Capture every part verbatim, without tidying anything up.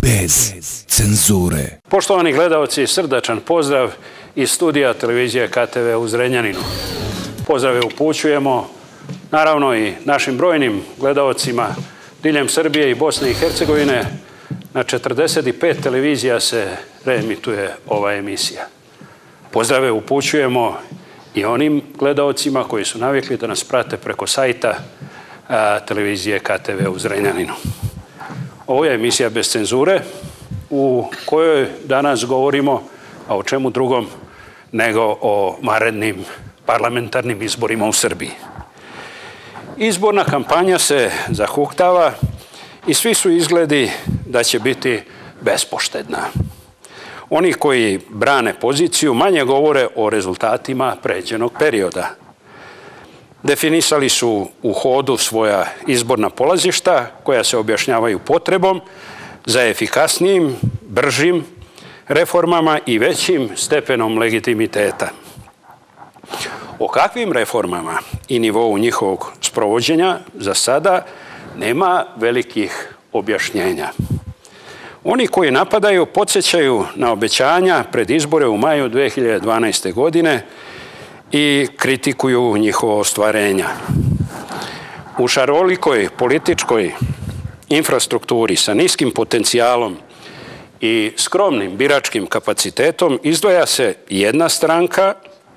bez cenzure. Poštovani gledaoci, srdačan pozdrav iz studija televizije K T V u Zrenjaninu. Pozdrave upućujemo naravno i našim brojnim gledaocima diljem Srbije i Bosne i Hercegovine. Na četrdeset pet televizija se reemituje ova emisija. Pozdrave upućujemo i onim gledaocima koji su navikli da nas prate preko sajta a, televizije K T V u Zrenjaninu. Ovo je emisija bez cenzure u kojoj danas govorimo, a o čemu drugom nego o vanrednim parlamentarnim izborima u Srbiji. Izborna kampanja se zahuktava i svi su izgledi da će biti bespoštedna. Oni koji brane poziciju manje govore o rezultatima pređenog perioda. Definisali su u hodu svoja izborna polazišta koja se objašnjavaju potrebom za efikasnijim, bržim reformama i većim stepenom legitimiteta. O kakvim reformama i nivou njihovog sprovođenja za sada nema velikih objašnjenja. Oni koji napadaju podsjećaju na obećanja pred izbore u maju dve hiljade dvanaeste. godine i kritikuju njihovo ostvarenja. U šarolikoj političkoj infrastrukturi sa niskim potencijalom i skromnim biračkim kapacitetom izdvaja se jedna stranka,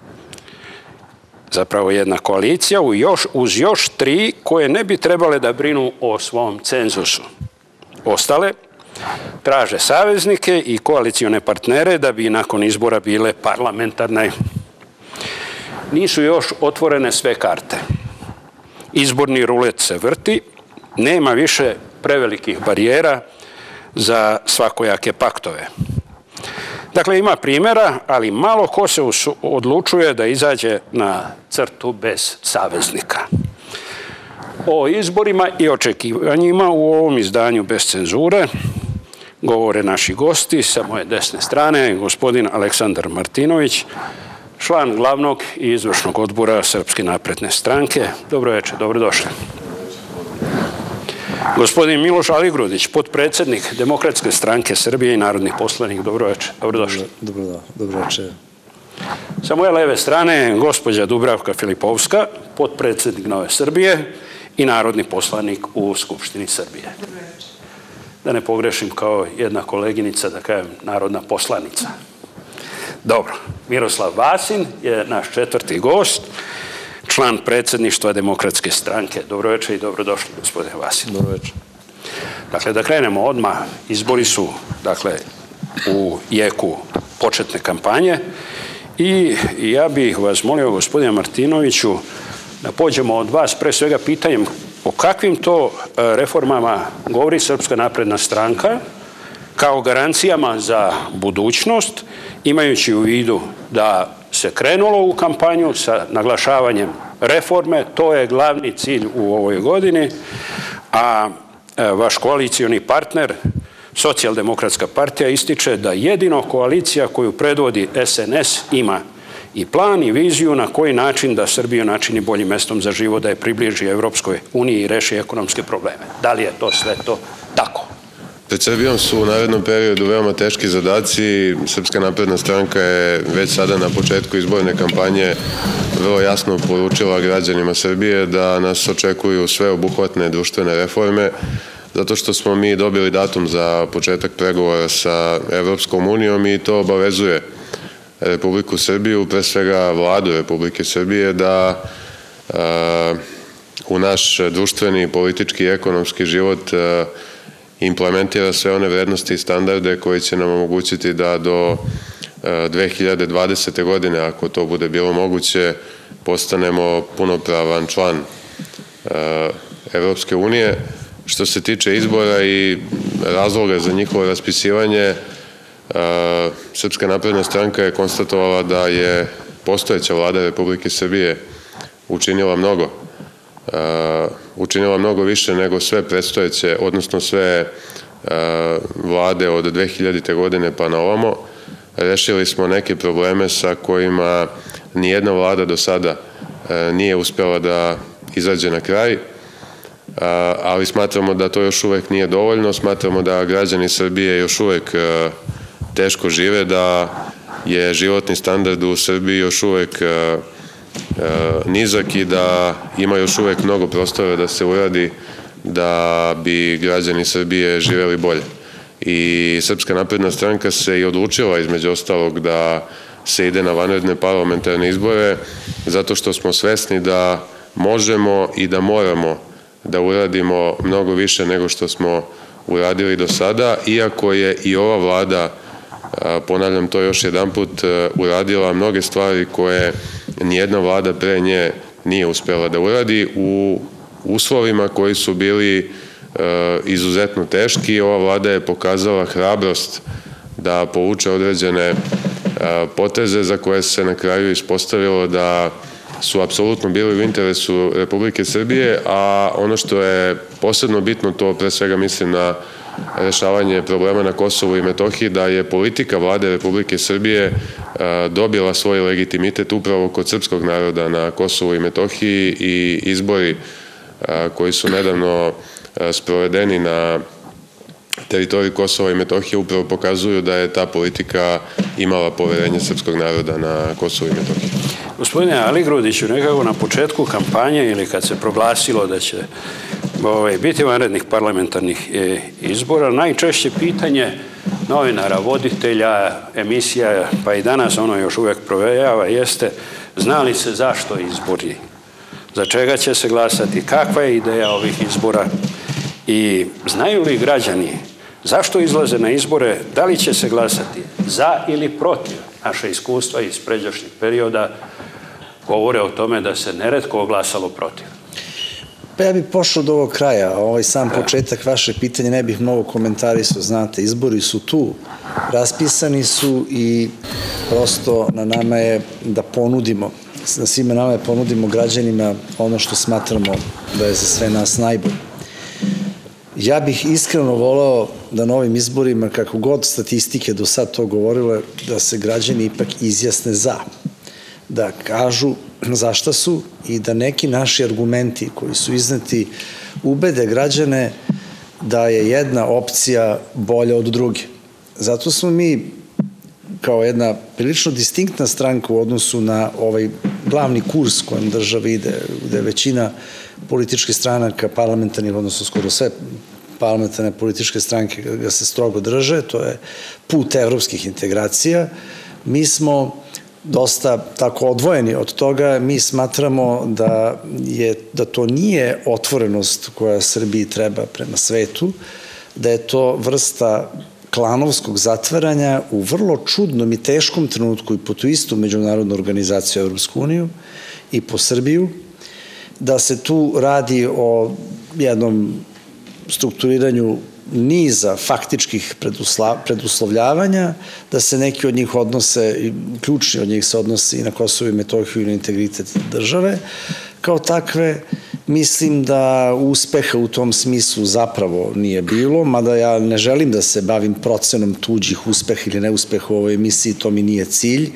zapravo jedna koalicija, uz još tri koje ne bi trebale da brinu o svom cenzusu. Ostale traže saveznike i koalicione partnere da bi nakon izbora bile parlamentarne. Nisu još otvorene sve karte. Izborni rulet se vrti, nema više prevelikih barijera za svakojake paktove. Dakle, ima primjera, ali malo ko se odlučuje da izađe na crtu bez saveznika. O izborima i očekivanjima u ovom izdanju bez cenzure govore naši gosti. Sa moje desne strane gospodin Aleksandar Martinović, član glavnog i izvršnog odbora Srpske napredne stranke. Dobro večer, dobrodošli. Gospodin Miloš Aligrudić, potpredsjednik Demokratske stranke Srbije i narodni poslanik. Dobro večer, dobrodošli. Dobro večer. Sa moje leve strane gospođa Dubravka Filipovska, potpredsjednik Nove Srbije i narodni poslanik u Skupštini Srbije. Da ne pogrešim kao jedna koleginica, da kažem narodna poslanica. Dobro, Miroslav Vasin je naš četvrti gost, član predsjedništva Demokratske stranke. Dobro večer i dobrodošli, gospodine Vasin. Dobro večer. Dakle, da krenemo odmah, izbori su, dakle, u jeku početne kampanje i ja bih vas molio, gospodine Martinoviću, da pođemo od vas pre svega pitanjem o kakvim to reformama govori Srpska napredna stranka kao garancijama za budućnost, imajući u vidu da se krenulo u kampanju sa naglašavanjem reforme, to je glavni cilj u ovoj godini, a vaš koalicioni partner, Socijaldemokratska partija, ističe da jedino koalicija koju predvodi S N S ima i plan i viziju na koji način da Srbiju načini boljim mestom za život, da je približi Evropskoj uniji i reši ekonomske probleme. Da li je to sve to tako? Pred Srbijom su u narednom periodu veoma teški zadaci. Srpska napredna stranka je već sada na početku izborne kampanje vrlo jasno poručila građanima Srbije da nas očekuju sveobuhvatne društvene reforme, zato što smo mi dobili datum za početak pregovora sa Evropskom unijom i to obavezuje Republiku Srbiju, pre svega vladu Republike Srbije, da u naš društveni, politički i ekonomski život implementira sve one vrednosti i standarde koji će nam omogućiti da do dve hiljade dvadesete. godine, ako to bude bilo moguće, postanemo punopravan član Evropske unije. Što se tiče izbora i razloga za njihovo raspisivanje, Srpska napredna stranka je konstatovala da je postojeća vlada Republike Srbije učinila mnogo. Učinila mnogo više nego sve predstojeće, odnosno sve vlade od dve hiljadite. godine pa na ovamo. Rešili smo neke probleme sa kojima nijedna vlada do sada nije uspjela da izađe na kraj. ali smatramo da to još uvek nije dovoljno, smatramo da građani Srbije još uvek teško žive, da je životni standard u Srbiji još uvek nizak i da ima još uvek mnogo prostora da se uradi da bi građani Srbije živeli bolje. I Srpska napredna stranka se i odlučila između ostalog da se ide na vanredne parlamentarne izbore zato što smo svesni da možemo i da moramo da uradimo mnogo više nego što smo uradili do sada, iako je i ova vlada, ponavljam to još jedan put, uradila mnoge stvari koje nijedna vlada pre nje nije uspela da uradi u uslovima koji su bili izuzetno teški. Ova vlada je pokazala hrabrost da povuče određene poteze za koje se na kraju ispostavilo da su apsolutno bili u interesu Republike Srbije, a ono što je posebno bitno, to pre svega mislim na rešavanje problema na Kosovu i Metohiji, da je politika vlade Republike Srbije dobila svoj legitimitet upravo kod srpskog naroda na Kosovu i Metohiji i izbori koji su nedavno sprovedeni na teritoriji Kosova i Metohije upravo pokazuju da je ta politika imala poverenje srpskog naroda na Kosovu i Metohiji. Gospodine Aligrudiću, nekako na početku kampanje ili kad se proglasilo da će biti vanrednih parlamentarnih izbora, najčešće pitanje novinara, voditelja, emisija, pa i danas ono još uvek provejava, jeste zna li se zašto izbori, za čega će se glasati, kakva je ideja ovih izbora i znaju li građani zašto izlaze na izbore, da li će se glasati za ili protiv. Naše iskustva iz pređašnjeg perioda govore o tome da se neretko glasalo protiv. Pa ja bih pošao do ovog kraja, ovaj sam početak vaše pitanje ne bih mnogo komentarisao, znate, izbori su tu, raspisani su i prosto na nama je da ponudimo, na svima nama je ponudimo građanima ono što smatramo da je za sve nas najbolje. Ja bih iskreno voleo da na ovim izborima, kako god statistike do sad to govorile, da se građani ipak izjasne za, da kažu za šta su i da neki naši argumenti koji su izneti ubede građane da je jedna opcija bolja od druge. Zato smo mi kao jedna prilično distinktna stranka u odnosu na ovaj glavni kurs kojem država ide, gde je većina političkih stranaka parlamentarnih, odnosno skoro sve parlamentarne političke stranke ga se strogo drže, to je put evropskih integracija. Mi smo dosta tako odvojeni od toga, mi smatramo da, je, da to nije otvorenost koja Srbiji treba prema svetu, da je to vrsta klanovskog zatvaranja u vrlo čudnom i teškom trenutku i po tu istu međunarodnu organizaciju Evropsku uniju i po Srbiju, da se tu radi o jednom strukturiranju niza faktičkih preduslovljavanja, da se neki od njih odnose, ključni od njih se odnose i na Kosovo i Metohiju i na integritet države. Kao takve, mislim da uspeha u tom smislu zapravo nije bilo, mada ja ne želim da se bavim procenom tuđih uspeha ili neuspeha u ovoj emisiji, to mi nije cilj,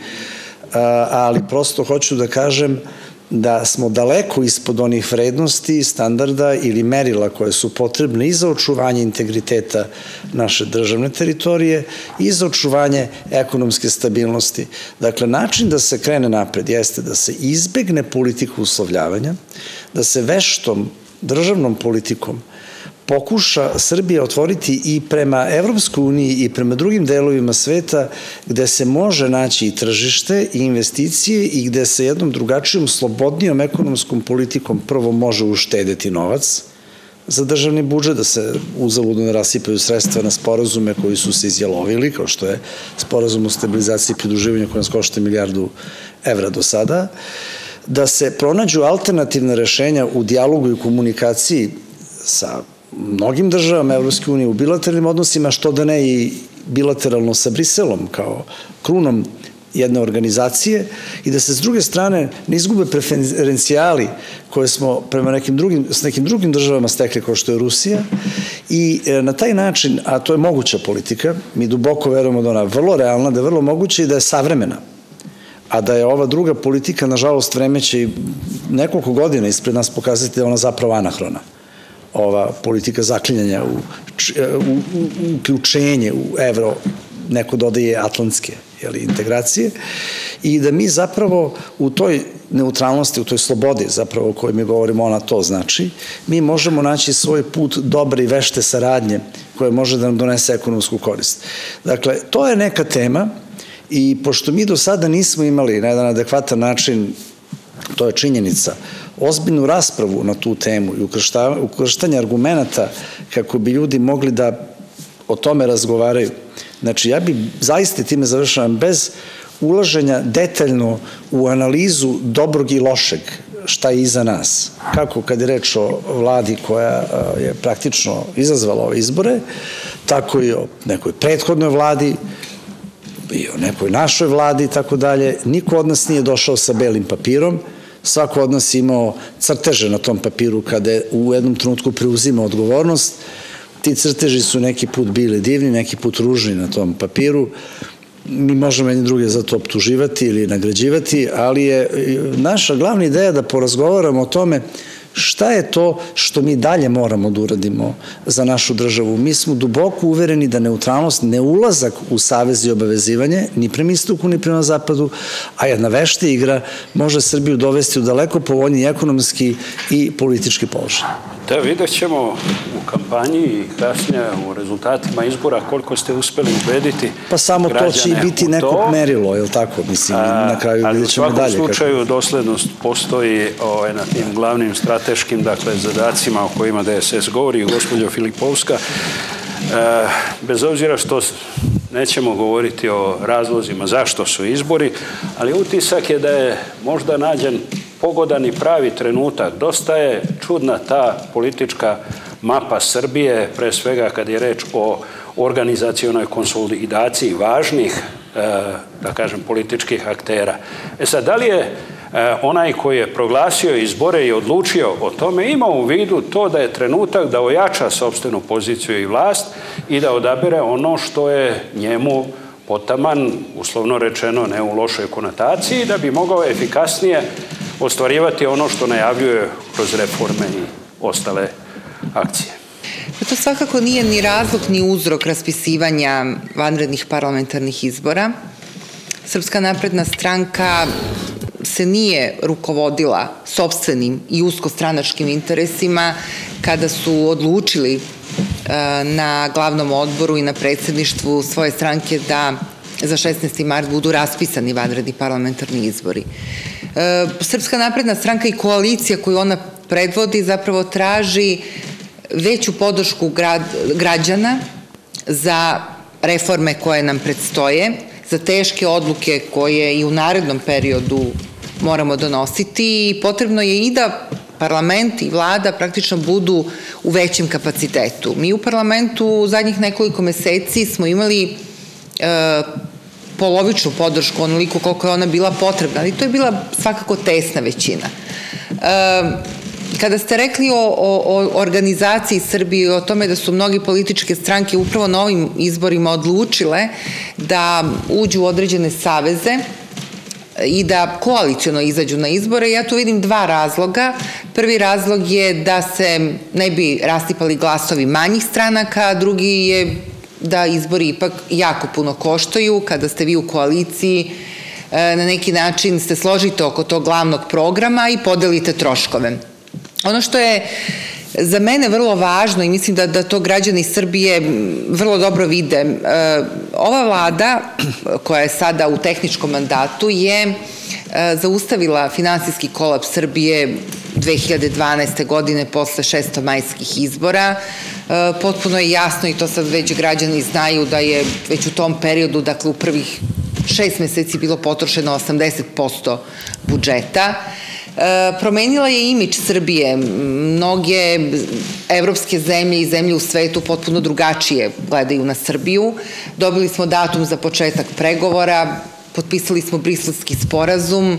ali prosto hoću da kažem da smo daleko ispod onih vrednosti, standarda ili merila koje su potrebne i za očuvanje integriteta naše državne teritorije i za očuvanje ekonomske stabilnosti. Dakle, način da se krene napred jeste da se izbegne politika uslovljavanja, da se veštom državnom politikom pokuša Srbija otvoriti i prema Evropskoj uniji i prema drugim delovima sveta gde se može naći i tržište i investicije i gde se jednom drugačijom, slobodnijom ekonomskom politikom prvo može uštedeti novac za državni budžet, da se uzaludno ne rasipaju sredstva na sporazume koji su se izjalovili, kao što je sporazum o stabilizaciji i pridruživanju koji nas košta milijardu evra do sada, da se pronađu alternativne rešenja u dijalogu i komunikaciji sa mnogim državama Evropske unije u bilateralnim odnosima, što da ne i bilateralno sa Briselom kao krunom jedne organizacije i da se s druge strane ne izgube preferencijali koje smo prema nekim drugim, s nekim drugim državama stekli kao što je Rusija i na taj način, a to je moguća politika, mi duboko verujemo da ona je vrlo realna, da je vrlo moguća i da je savremena, a da je ova druga politika, nažalost, vreme će i nekoliko godina ispred nas pokazati da je ona zapravo anahrona. ova politika zaklinjanja u, u, u uključenje u evro, neko dodaje atlantske jeli, integracije, i da mi zapravo u toj neutralnosti, u toj slobodi zapravo o kojoj mi govorimo, ona to znači, mi možemo naći svoj put dobre i vešte saradnje koje može da nam donese ekonomsku korist. Dakle, to je neka tema i pošto mi do sada nismo imali na jedan adekvatan način, to je činjenica, ozbiljnu raspravu na tu temu i ukrštanje argumenta kako bi ljudi mogli da o tome razgovaraju. Znači, ja bi zaista time završavam bez ulaženja detaljno u analizu dobrog i lošeg, šta je iza nas. Kako kad je reč o vladi koja je praktično izazvala ove izbore, tako i o nekoj prethodnoj vladi, i o nekoj našoj vladi i tako dalje. Niko od nas nije došao sa belim papirom, svako od nas je imao crteže na tom papiru kada je u jednom trenutku preuzimao odgovornost. Ti crteži su neki put bili divni, neki put ružni na tom papiru. Mi možemo jedni druge za to optuživati ili nagrađivati, ali je naša glavna ideja da porazgovaramo o tome šta je to što mi dalje moramo da uradimo za našu državu. Mi smo duboko uvereni da neutralnost, ne ulazak u savez i obavezivanje, ni prema istoku, ni prema zapadu, a jedna vešta igra može Srbiju dovesti u daleko povoljniji ekonomski i politički položaj. Da, vidjet ćemo u kampanji i kasnije u rezultatima izbora koliko ste uspeli ubediti građane u to. Pa samo to će i biti neko merilo, je li tako? Mislim, na kraju vidjet ćemo dalje. Ali u svakom slučaju doslednost postoji na tim glavnim strateškim, dakle, zadacima o kojima D S S govori i gospođa Filipovska. Bez obzira što nećemo govoriti o razlozima zašto su izbori, ali utisak je da je možda nađen pogodan i pravi trenutak. Dosta je čudna ta politička mapa Srbije, pre svega kad je reč o organizacionoj konsolidaciji važnih, da kažem, političkih aktera. E sad, da li je onaj koji je proglasio izbore i odlučio o tome imao u vidu to da je trenutak da ojača sopstvenu poziciju i vlast i da odabere ono što je njemu potaman, uslovno rečeno, ne u lošoj konotaciji, da bi mogao efikasnije ostvarivati ono što najavljuje kroz reforme i ostale akcije. To svakako nije ni razlog ni uzrok raspisivanja vanrednih parlamentarnih izbora. Srpska napredna stranka se nije rukovodila sopstvenim i uskostranačkim interesima kada su odlučili na glavnom odboru i na predsjedništvu svoje stranke da za šesnaesti mart budu raspisani vanredni parlamentarni izbori. Srpska napredna stranka i koalicija koju ona predvodi zapravo traži veću podršku građana za reforme koje nam predstoje, za teške odluke koje i u narednom periodu moramo donositi i potrebno je i da parlament i vlada praktično budu u većem kapacitetu. Mi u parlamentu u zadnjih nekoliko meseci smo imali polovičnu podršku, onoliko koliko je ona bila potrebna, ali to je bila svakako tesna većina. Kada ste rekli o organizaciji Srbije i o tome da su mnogi političke stranke upravo na ovim izborima odlučile da uđu u određene saveze i da koaliciono izađu na izbore, ja tu vidim dva razloga. Prvi razlog je da se ne bi rastipali glasovi manjih stranaka, a drugi je da izbori ipak jako puno koštaju. Kada ste vi u koaliciji, na neki način se složite oko tog glavnog programa i podelite troškove. Ono što je za mene vrlo važno i mislim da to građani Srbije vrlo dobro vide, ova vlada koja je sada u tehničkom mandatu je zaustavila finansijski kolaps Srbije dve hiljade dvanaeste. godine posle šestomajskih izbora. Potpuno je jasno i to sad već građani znaju da je već u tom periodu, dakle u prvih šest meseci bilo potrošeno osamdeset posto budžeta. Promenila je imidž Srbije. Mnoge evropske zemlje i zemlje u svetu potpuno drugačije gledaju na Srbiju. Dobili smo datum za početak pregovora, potpisali smo Briselski sporazum.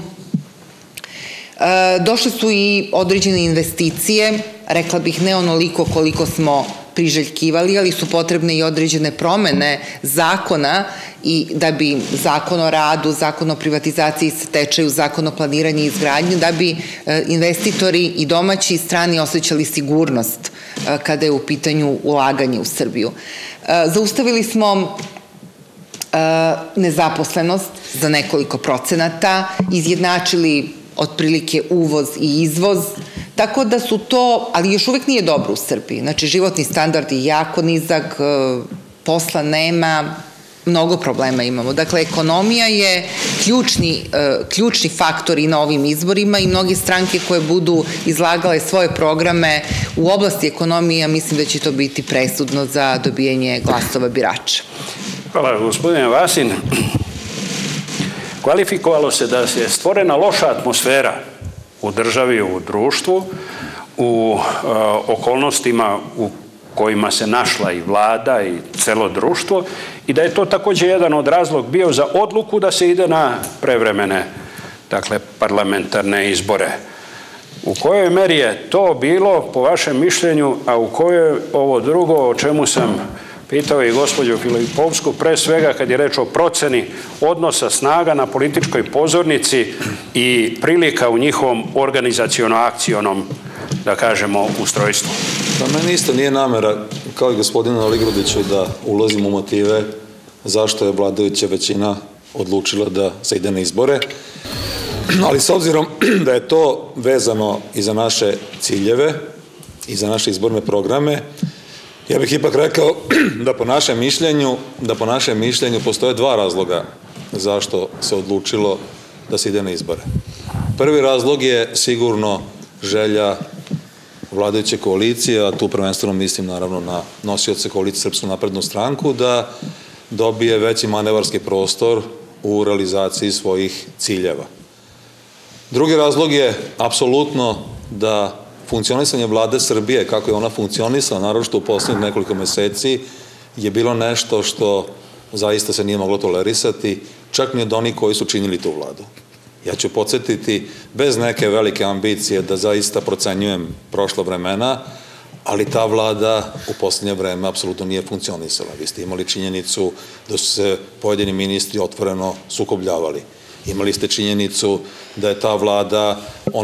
Došle su i određene investicije, rekla bih ne onoliko koliko smo priželjkivali, ali su potrebne i određene promene zakona i da bi zakon o radu, zakon o privatizaciji i stečaju, zakon o planiranju i izgradnju, da bi investitori i domaći i strani osjećali sigurnost kada je u pitanju ulaganje u Srbiju. Zaustavili smo nezaposlenost za nekoliko procenata, izjednačili otprilike uvoz i izvoz, tako da su to, ali još uvek nije dobro u Srbiji. Znači, životni standard je jako nizak, posla nema, mnogo problema imamo. Dakle, ekonomija je ključni, ključni faktor i na ovim izborima i mnogi stranke koje budu izlagale svoje programe u oblasti ekonomije, ja mislim da će to biti presudno za dobijanje glasova birača. Hvala, gospodine Vasin. Kvalifikovalo se da je stvorena loša atmosfera u državi, u društvu, u okolnostima u kojima se našla i vlada i celo društvo i da je to također jedan od razlog bio za odluku da se ide na prevremene, dakle, parlamentarne izbore. U kojoj meri je to bilo, po vašem mišljenju, a u kojoj ovo drugo, o čemu sam pitao i gospođu Filipovsku, pre svega kad je reč o proceni odnosa snaga na političkoj pozornici i prilika u njihovom organizaciono-akcionom, da kažemo, ustrojstvu? Pa meni isto nije namera, kao i gospodinu Aligrudiću, da ulazim u motive zašto je vladajuća većina odlučila da se ide na izbore, ali s obzirom da je to vezano i za naše ciljeve i za naše izborne programe, ja bih ipak rekao da po našem mišljenju, da po našem mišljenju postoje dva razloga zašto se odlučilo da se ide na izbore. Prvi razlog je sigurno želja vladajuće koalicije, a tu prvenstveno mislim naravno na nosioce koalicije Srpsku naprednu stranku, da dobije veći manevarski prostor u realizaciji svojih ciljeva. Drugi razlog je apsolutno da funkcionisanje vlade Srbije, kako je ona funkcionisala, naročito u poslednjih nekoliko meseci, je bilo nešto što zaista se nije moglo tolerisati, čak ni od onih koji su činili tu vladu. Ja ću podsjetiti, bez neke velike ambicije, da zaista procenjujem prošla vremena, ali ta vlada u poslednje vreme apsolutno nije funkcionisala. Vi ste imali činjenicu da su se pojedini ministri otvoreno sukobljavali. Imali ste činjenicu da je ta vlada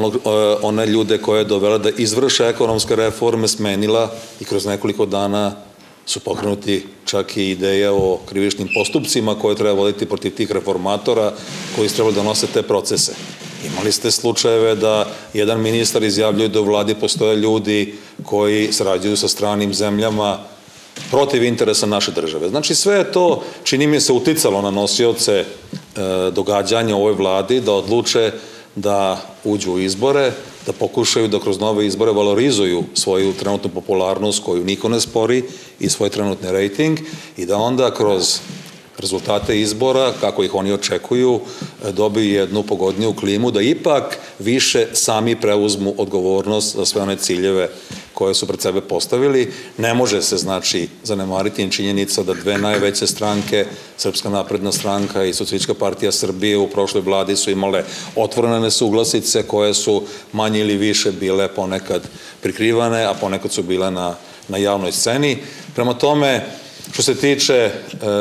one ljude koje je dovela da izvrše ekonomske reforme smenila i kroz nekoliko dana su pokrenuti čak i ideje o krivičnim postupcima koje treba voditi protiv tih reformatora koji su trebali da nose te procese. Imali ste slučajeve da jedan ministar izjavljuje da u vladi postoje ljudi koji sarađuju sa stranim zemljama protiv interesa naše države. Znači, sve je to, čini mi se, uticalo na nosioce događanja u ovoj vladi da odluče da uđu u izbore, da pokušaju da kroz nove izbore valorizuju svoju trenutnu popularnost koju niko ne spori i svoj trenutni rejting i da onda kroz rezultate izbora, kako ih oni očekuju, dobiju jednu pogodniju klimu, da ipak više sami preuzmu odgovornost za sve one ciljeve koje su pred sebe postavili. Ne može se, znači, zanemariti činjenica da dve najveće stranke, Srpska napredna stranka i Socijalistička partija Srbije, u prošloj vladi su imale otvorene nesuglasice koje su manje ili više bile ponekad prikrivane, a ponekad su bile na, na javnoj sceni. Prema tome, što se tiče e,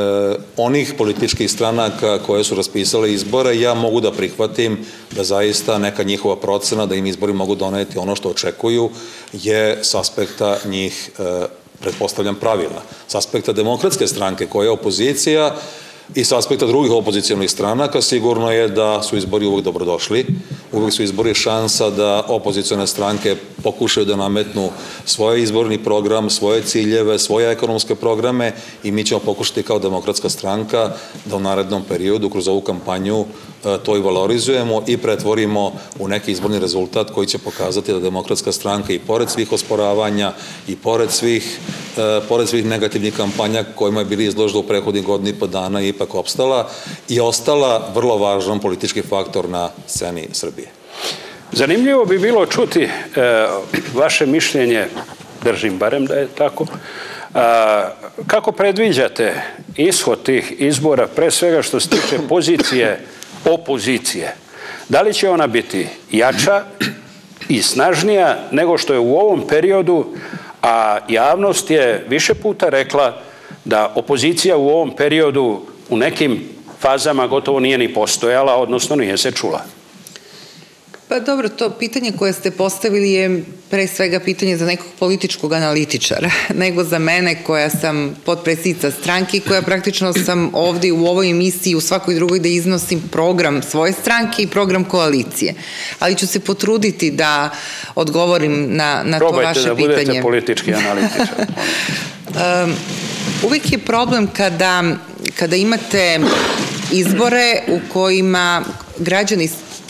onih političkih stranaka koje su raspisale izbore, ja mogu da prihvatim da zaista neka njihova procena da im izbori mogu doneti ono što očekuju je s aspekta njih, e, pretpostavljam, pravila. S aspekta demokratske stranke koja je opozicija i s aspekta drugih opozicijalnih stranaka sigurno je da su izbori uvek dobrodošli. Uvek su izbori šansa da opozicijone stranke pokušaju da nametnu svoj izborni program, svoje ciljeve, svoje ekonomske programe i mi ćemo pokušati kao demokratska stranka da u narednom periodu kroz ovu kampanju to i valorizujemo i pretvorimo u neki izborni rezultat koji će pokazati da demokratska stranka i pored svih osporavanja i pored svih, pored svih negativnih kampanja kojima je bili izloženi u prethodnih godina i po dana ipak opstala i ostala vrlo važan politički faktor na sceni Srbije. Zanimljivo bi bilo čuti e, vaše mišljenje, držim barem da je tako, a, kako predviđate ishod tih izbora, pre svega što se tiče pozicije opozicije. Da li će ona biti jača i snažnija nego što je u ovom periodu, A javnost je više puta rekla da opozicija u ovom periodu u nekim fazama gotovo nije ni postojala, odnosno nije se čula. Pa dobro, to pitanje koje ste postavili je pre svega pitanje za nekog političkog analitičara, nego za mene koja sam potpredsjednica stranke i koja praktično sam ovde u ovoj emisiji u svakoj drugoj da iznosim program svoje stranke i program koalicije. Ali ću se potruditi da odgovorim na, na to vaše pitanje. Probajte da budete politički analitičar. um, uvek je problem kada, kada imate izbore u kojima građani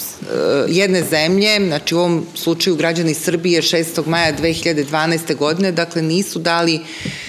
jedne zemlje, znači u ovom slučaju građani Srbije šestog maja dve hiljade dvanaeste. godine, dakle nisu dali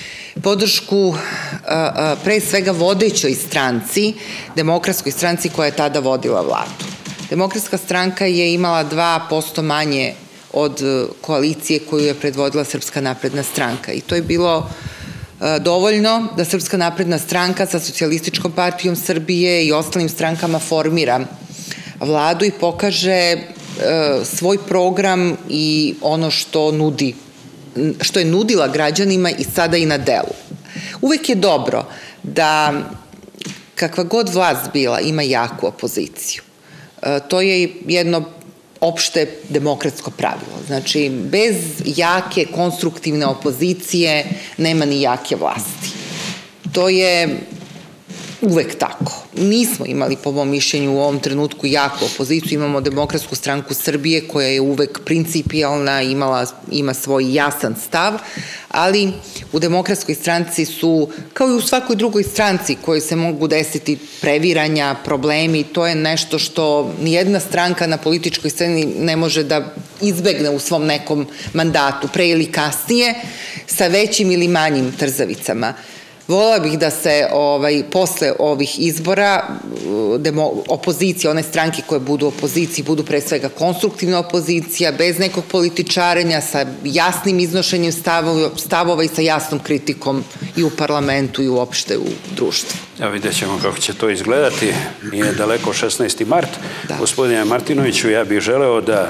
podršku pre svega vodećoj stranci, Demokratskoj stranci koja je tada vodila vladu. Demokratska stranka je imala dva posto manje od koalicije koju je predvodila Srpska napredna stranka i to je bilo dovoljno da Srpska napredna stranka sa Socijalističkom partijom Srbije i ostalim strankama formira vladu i pokaže svoj program i ono što nudi, što je nudila građanima i sada i na delu. Uvek je dobro da kakva god vlast bila ima jaku opoziciju. To je jedno opšte demokratsko pravilo. Znači, bez jake, konstruktivne opozicije nema ni jake vlasti. To je uvek tako. Nismo imali, po mom mišljenju, u ovom trenutku jaku opoziciju. Imamo Demokratsku stranku Srbije koja je uvek principijalna, imala, ima svoj jasan stav, ali u Demokratskoj stranci su, kao i u svakoj drugoj stranci koji se mogu desiti previranja, problemi, to je nešto što nijedna stranka na političkoj sceni ne može da izbegne u svom nekom mandatu, pre ili kasnije, sa većim ili manjim trzavicama. Volela bih da se ovaj, posle ovih izbora demo, opozicija, one stranke koje budu u opoziciji, budu pre svega konstruktivna opozicija, bez nekog političarenja, sa jasnim iznošenjem stavova, stavova i sa jasnom kritikom i u parlamentu i uopšte u društvu. Ja vidjet ćemo kako će to izgledati. Nije daleko šesnaesti mart. Da. Gospodine Martinoviću, ja bih želeo da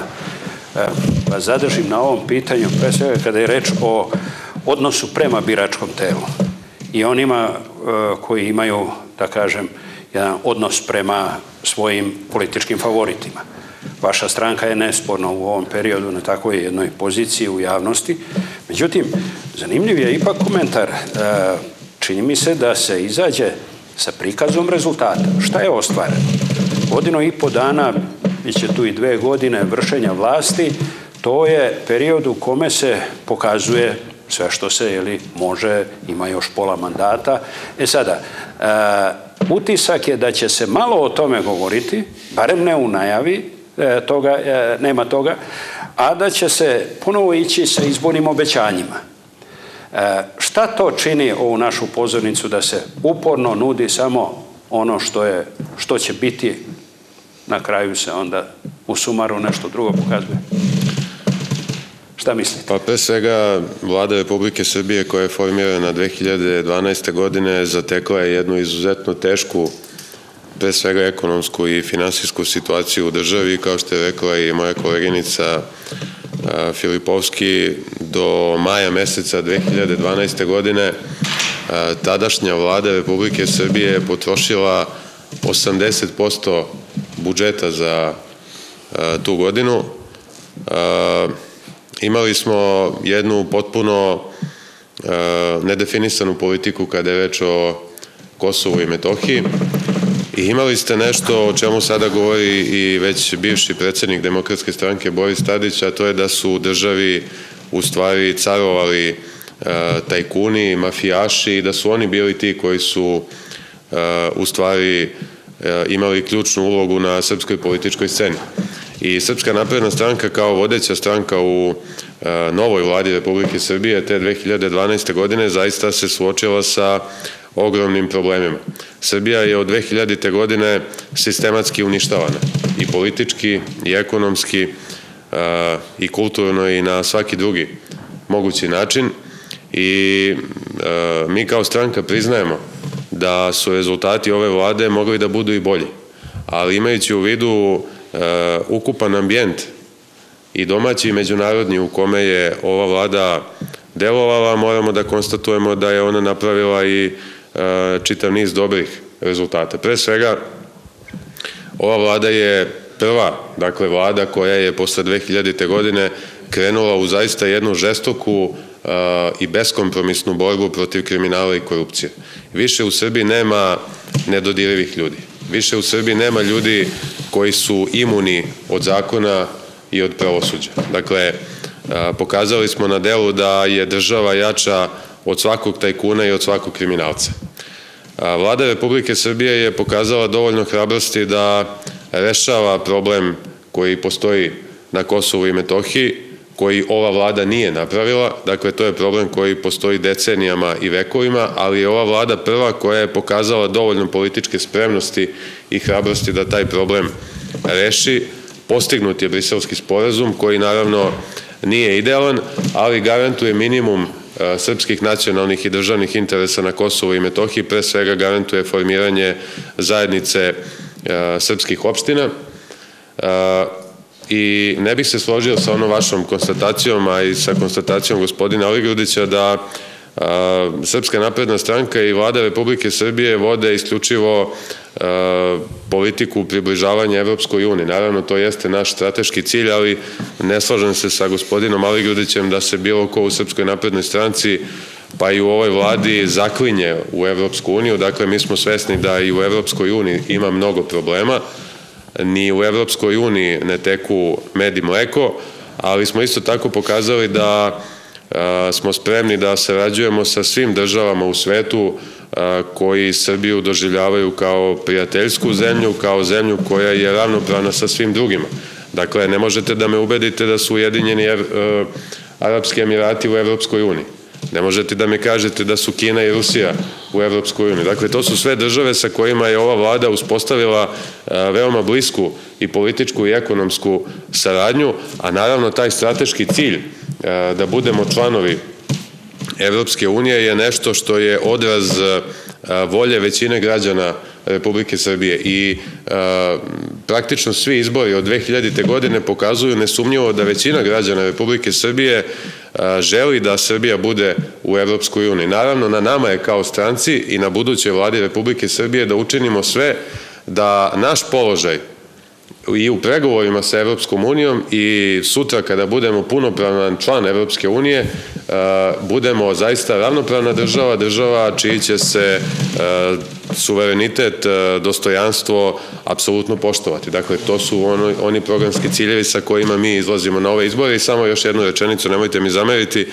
vas zadržim na ovom pitanju, pre svega kada je reč o odnosu prema biračkom telu i onima koji imaju, da kažem, jedan odnos prema svojim političkim favoritima. Vaša stranka je nesporno u ovom periodu na takvoj jednoj poziciji u javnosti. Međutim, zanimljiv je ipak komentar. Čini mi se da se izađe sa prikazom rezultata. Šta je ostvareno? Godinu i po dana, bit će tu i dve godine vršenja vlasti, to je period u kome se pokazuje sve što se jeli, može, ima još pola mandata. E sada, e, utisak je da će se malo o tome govoriti, barem ne u najavi, e, toga, e, nema toga, a da će se ponovo ići sa izbornim obećanjima. E, šta to čini ovu našu pozornicu da se uporno nudi samo ono što, je, što će biti, na kraju se onda u sumaru nešto drugo pokazuje? Šta mislite? Pa pre svega vlada Republike Srbije koja je formirana dve hiljade dvanaeste. godine zatekla je jednu izuzetno tešku, pre svega ekonomsku i finansijsku situaciju u državi, kao što je rekla i moja koleginica Filipovski, do maja meseca dve hiljade dvanaeste. godine tadašnja vlada Republike Srbije je potrošila osamdeset posto budžeta za tu godinu. Imali smo jednu potpuno nedefinisanu politiku kada je reč o Kosovu i Metohiji i imali ste nešto o čemu sada govori i već bivši predsjednik Demokratske stranke Boris Tadić, a to je da su u državi u stvari carovali tajkuni, mafijaši i da su oni bili ti koji su u stvari imali ključnu ulogu na srpskoj političkoj sceni. I Srpska napredna stranka kao vodeća stranka u novoj vladi Republike Srbije te dve hiljade dvanaeste. godine zaista se suočila sa ogromnim problemima. Srbija je od dve hiljadite. godine sistematski uništavana i politički, i ekonomski, i kulturno i na svaki drugi mogući način i mi kao stranka priznajemo da su rezultati ove vlade mogli da budu i bolji, ali imajući u vidu ukupan ambijent i domaći i međunarodni u kome je ova vlada delovala, moramo da konstatujemo da je ona napravila i čitav niz dobrih rezultata. Pre svega, ova vlada je prva, dakle, vlada koja je posle dve hiljadite. godine krenula u zaista jednu žestoku i beskompromisnu borbu protiv kriminala i korupcije. Više u Srbiji nema nedodirivih ljudi. Više u Srbiji nema ljudi koji su imuni od zakona i od pravosuđa. Dakle, pokazali smo na delu da je država jača od svakog tajkuna i od svakog kriminalca. Vlada Republike Srbije je pokazala dovoljno hrabrosti da rešava problem koji postoji na Kosovu i Metohiji, koji ova vlada nije napravila. Dakle, to je problem koji postoji decenijama i vekovima, ali je ova vlada prva koja je pokazala dovoljno političke spremnosti i hrabrosti da taj problem reši. Postignut je Briselski sporazum koji naravno nije idealan, ali garantuje minimum srpskih nacionalnih i državnih interesa na Kosovu i Metohiji, pre svega garantuje formiranje zajednice srpskih opština. I ne bih se složio sa onom vašom konstatacijom, a i sa konstatacijom gospodina Aligrudića da Srpska napredna stranka i vlada Republike Srbije vode isključivo politiku približavanja Evropskoj uniji. Naravno, to jeste naš strateški cilj, ali ne slažem se sa gospodinom Aligrudićem da se bilo ko u Srpskoj naprednoj stranci pa i u ovoj vladi zaklinje u Evropsku uniju. Dakle, mi smo svesni da i u Evropskoj uniji ima mnogo problema. Ni u Evropskoj uniji ne teku med i mleko, ali smo isto tako pokazali da smo spremni da sarađujemo sa svim državama u svetu koji Srbiju doživljavaju kao prijateljsku zemlju, kao zemlju koja je ravnopravna sa svim drugima. Dakle, ne možete da me ubedite da su Ujedinjeni Arapski Emirati u Evropskoj uniji. Ne možete da mi kažete da su Kina i Rusija u Evropskoj uniji. Dakle, to su sve države sa kojima je ova vlada uspostavila veoma blisku i političku i ekonomsku saradnju, a naravno taj strateški cilj da budemo članovi Evropske unije je nešto što je odraz volje većine građana Republike Srbije i praktično svi izbori od dve hiljadite. godine pokazuju nesumnjivo da većina građana Republike Srbije želi da Srbija bude u Evropskoj uniji. Naravno, na nama je kao stranci i na budućoj vladi Republike Srbije da učinimo sve da naš položaj i u pregovorima sa Evropskom unijom i sutra kada budemo punopravan član Evropske unije budemo zaista ravnopravna država, država čiji će se suverenitet, dostojanstvo apsolutno poštovati. Dakle, to su oni programski ciljevi sa kojima mi izlazimo na ove izbore. I samo još jednu rečenicu, nemojte mi zameriti.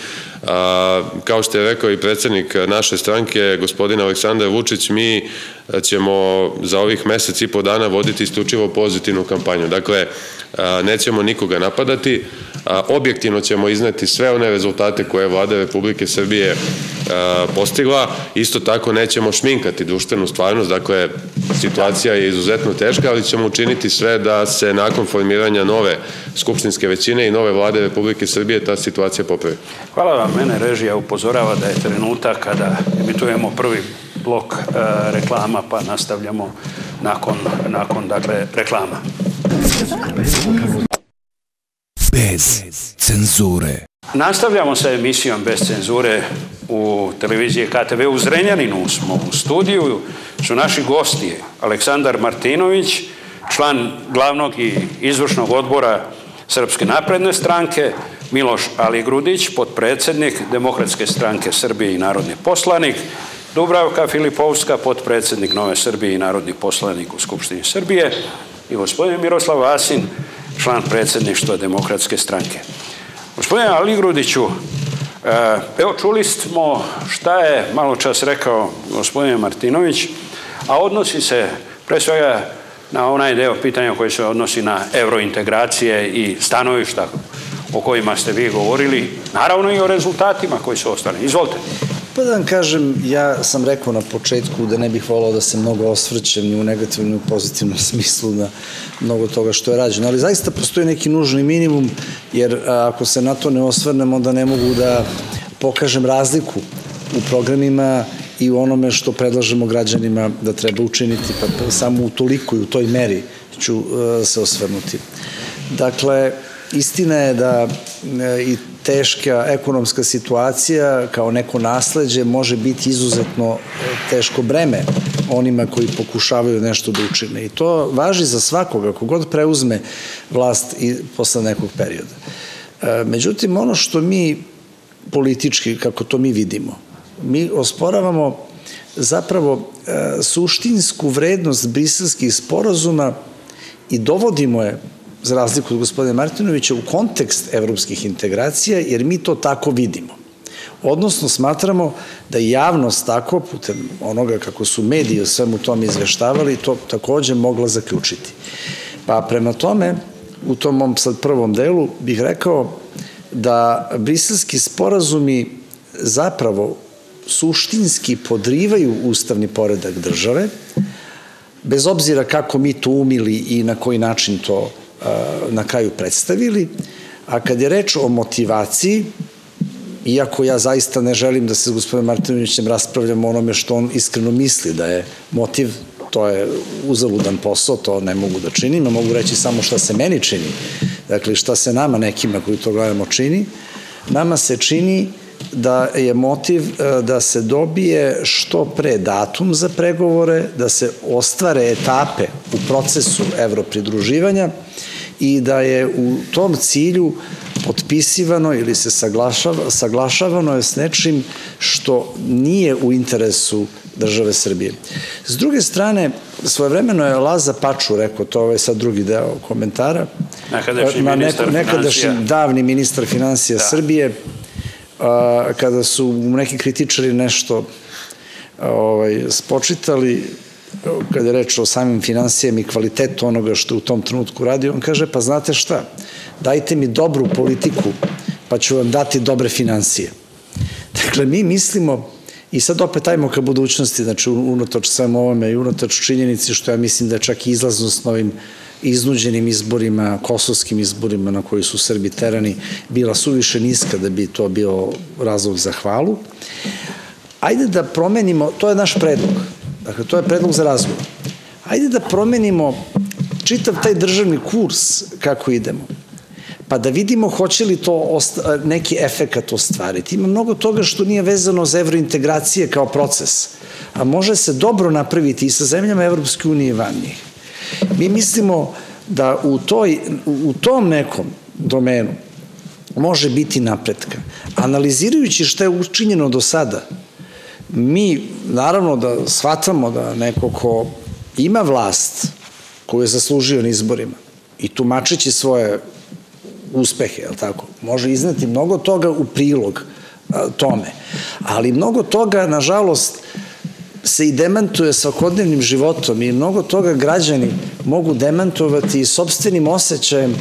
Kao što je rekao i predsednik naše stranke, gospodin Aleksandar Vučić, mi ćemo za ovih mesec i po dana voditi isključivo pozitivnu kampanju. Dakle, nećemo nikoga napadati, objektivno ćemo izneti sve one rezultate koje je vlada Republike Srbije postigla. Isto tako nećemo šminkati društvenu stvarnost, dakle, situacija je izuzetno teška, ali ćemo učiniti sve da se nakon formiranja nove skupštinske većine i nove vlade Republike Srbije ta situacija popravi. Hvala vam. Mene režija upozorava da je trenutak kada emitujemo prvi blok reklama, pa nastavljamo nakon, dakle, reklama. Bez cenzure. Nastavljamo sa emisijom Bez cenzure u televiziji K T V. U Zrenjaninu smo u studiju, su naši gosti Aleksandar Martinović, član glavnog i izvršnog odbora Srpske napredne stranke, Miloš Aligrudić, potpredsednik Demokratske stranke Srbije i narodni poslanik, Dubravka Filipovska, potpredsednik Nove Srbije i narodni poslanik u Skupštini Srbije i gospodin Miroslav Vasin, član predsedništva Demokratske stranke. Gospodine Aligrudiću, evo čuli smo šta je malo čas rekao gospodin Martinović, a odnosi se pre svega na onaj deo pitanja koji se odnosi na evrointegracije i stanovišta o kojima ste vi govorili, naravno i o rezultatima koji su ostvareni. Izvolite. Pa da vam kažem, ja sam rekao na početku da ne bih volao da se mnogo osvrćem ni u negativnom ni u pozitivnom smislu na mnogo toga što je rađeno, ali zaista postoji neki nužni minimum, jer ako se na to ne osvrnem, onda ne mogu da pokažem razliku u programima i u onome što predlažemo građanima da treba učiniti, pa samo u toliko i u toj meri ću se osvrnuti. Dakle, istina je da i teška ekonomska situacija kao neko nasleđe može biti izuzetno teško breme onima koji pokušavaju nešto da učine. I to važi za svakoga, kogod preuzme vlast i posle nekog perioda. Međutim, ono što mi politički, kako to mi vidimo, mi osporavamo zapravo suštinsku vrednost briselskih sporazuma i dovodimo je, za razliku od gospodina Martinovića, u kontekst evropskih integracija, jer mi to tako vidimo. Odnosno, smatramo da je javnost tako, putem onoga kako su mediji o svemu tom izveštavali, to takođe mogla zaključiti. Pa prema tome, u tom mom sad prvom delu bih rekao da briselski sporazumi zapravo suštinski podrivaju ustavni poredak države, bez obzira kako mi to umili i na koji način to na kraju predstavili, a kad je reč o motivaciji, iako ja zaista ne želim da se s gospodinom Martinovićem raspravljam o onome što on iskreno misli da je motiv, to je uzaludan posao, to ne mogu da činim, a mogu reći samo šta se meni čini, dakle šta se nama nekima koji to gledamo čini, nama se čini da je motiv da se dobije što pre datum za pregovore, da se ostvare etape u procesu evropridruživanja i da je u tom cilju potpisivano ili se saglašavano je s nečim što nije u interesu države Srbije. S druge strane, svojevremeno je Laza Paču rekao, to je sad drugi deo komentara, nekadašnji davni ministar finansija Srbije, kada su neki kritičari nešto spočitali, kada je reč o samim finansijama i kvalitetu onoga što u tom trenutku radi, on kaže, pa znate šta, dajte mi dobru politiku, pa ću vam dati dobre finansije. Dakle, mi mislimo, i sad opet ajmo ka budućnosti, znači unatoč svemu ovome i unatoč činjenici što ja mislim da je čak i izlaznost na ovim iznuđenim izborima, kosovskim izborima na koji su Srbi terani, bila suviše niska da bi to bio razlog za hvalu. Ajde da promenimo, to je naš predlog, dakle, to je predlog za razgovor. Ajde da promenimo čitav taj državni kurs kako idemo, pa da vidimo hoće li to neki efekat ostvariti. Ima mnogo toga što nije vezano za evrointegracije kao proces, a može se dobro napraviti i sa zemljama Evropske unije i van njih. Mi mislimo da u, toj, u tom nekom domenu može biti napretka. Analizirajući šta je učinjeno do sada, mi naravno da shvatamo da neko ko ima vlast koju je zaslužio na izborima i tumačeći svoje uspehe, je li tako, može izneti mnogo toga u prilog tome, ali mnogo toga, nažalost, se i demantuje svakodnevnim životom i mnogo toga građani mogu demantovati i sopstvenim osjećajem,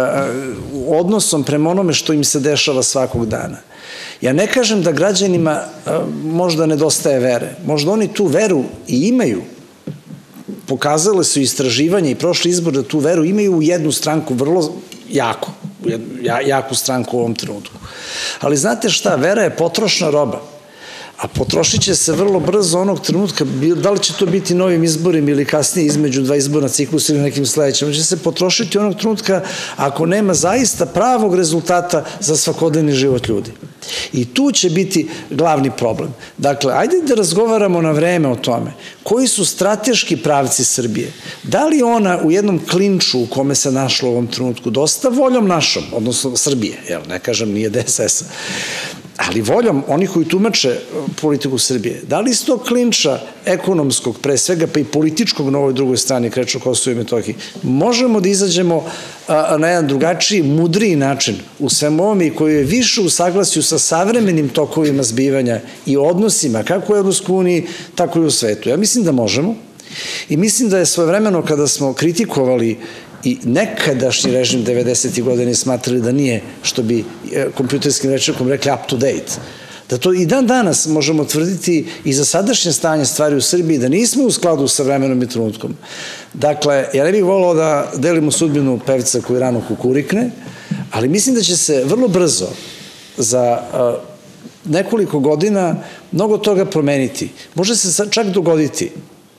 odnosom prema onome što im se dešava svakog dana. Ja ne kažem da građanima možda nedostaje vere, možda oni tu veru i imaju, pokazale su istraživanje i prošli izbor da tu veru imaju u jednu stranku vrlo jako, jaku stranku u ovom trenutku. Ali znate šta, vera je potrošna roba, a potrošit će se vrlo brzo onog trenutka, da li će to biti novim izborima ili kasnije između dva izborna ciklusa ili nekim sledećim, će se potrošiti onog trenutka ako nema zaista pravog rezultata za svakodnevni život ljudi. I tu će biti glavni problem. Dakle, ajde da razgovaramo na vreme o tome. Koji su strateški pravci Srbije? Da li ona u jednom klinču u kome se našla u ovom trenutku, dosta voljom našom, odnosno Srbije, jel, ne kažem nije D S S-a, ali voljom onih koji tumače politiku Srbije, da li iz tog klinča ekonomskog, pre svega pa i političkog na ovoj drugoj strani, kreću Kosovo i Metohiji, možemo da izađemo na jedan drugačiji, mudriji način u svemu ovome i koji je više u saglasju sa savremenim tokovima zbivanja i odnosima, kako u Evropskoj uniji, tako i u svetu. Ja mislim da možemo i mislim da je svojevremeno kada smo kritikovali i nekadašnji režim devedesetih godina smatrali da nije, što bi kompjuterskim rečnikom rekli, up to date. Da to i dan danas možemo tvrditi i za sadašnje stanje stvari u Srbiji, da nismo u skladu sa vremenom i trenutkom. Dakle, ja ne bih volao da delimo sudbinu pevca koji rano kukurikne, ali mislim da će se vrlo brzo za nekoliko godina mnogo toga promeniti. Može se čak dogoditi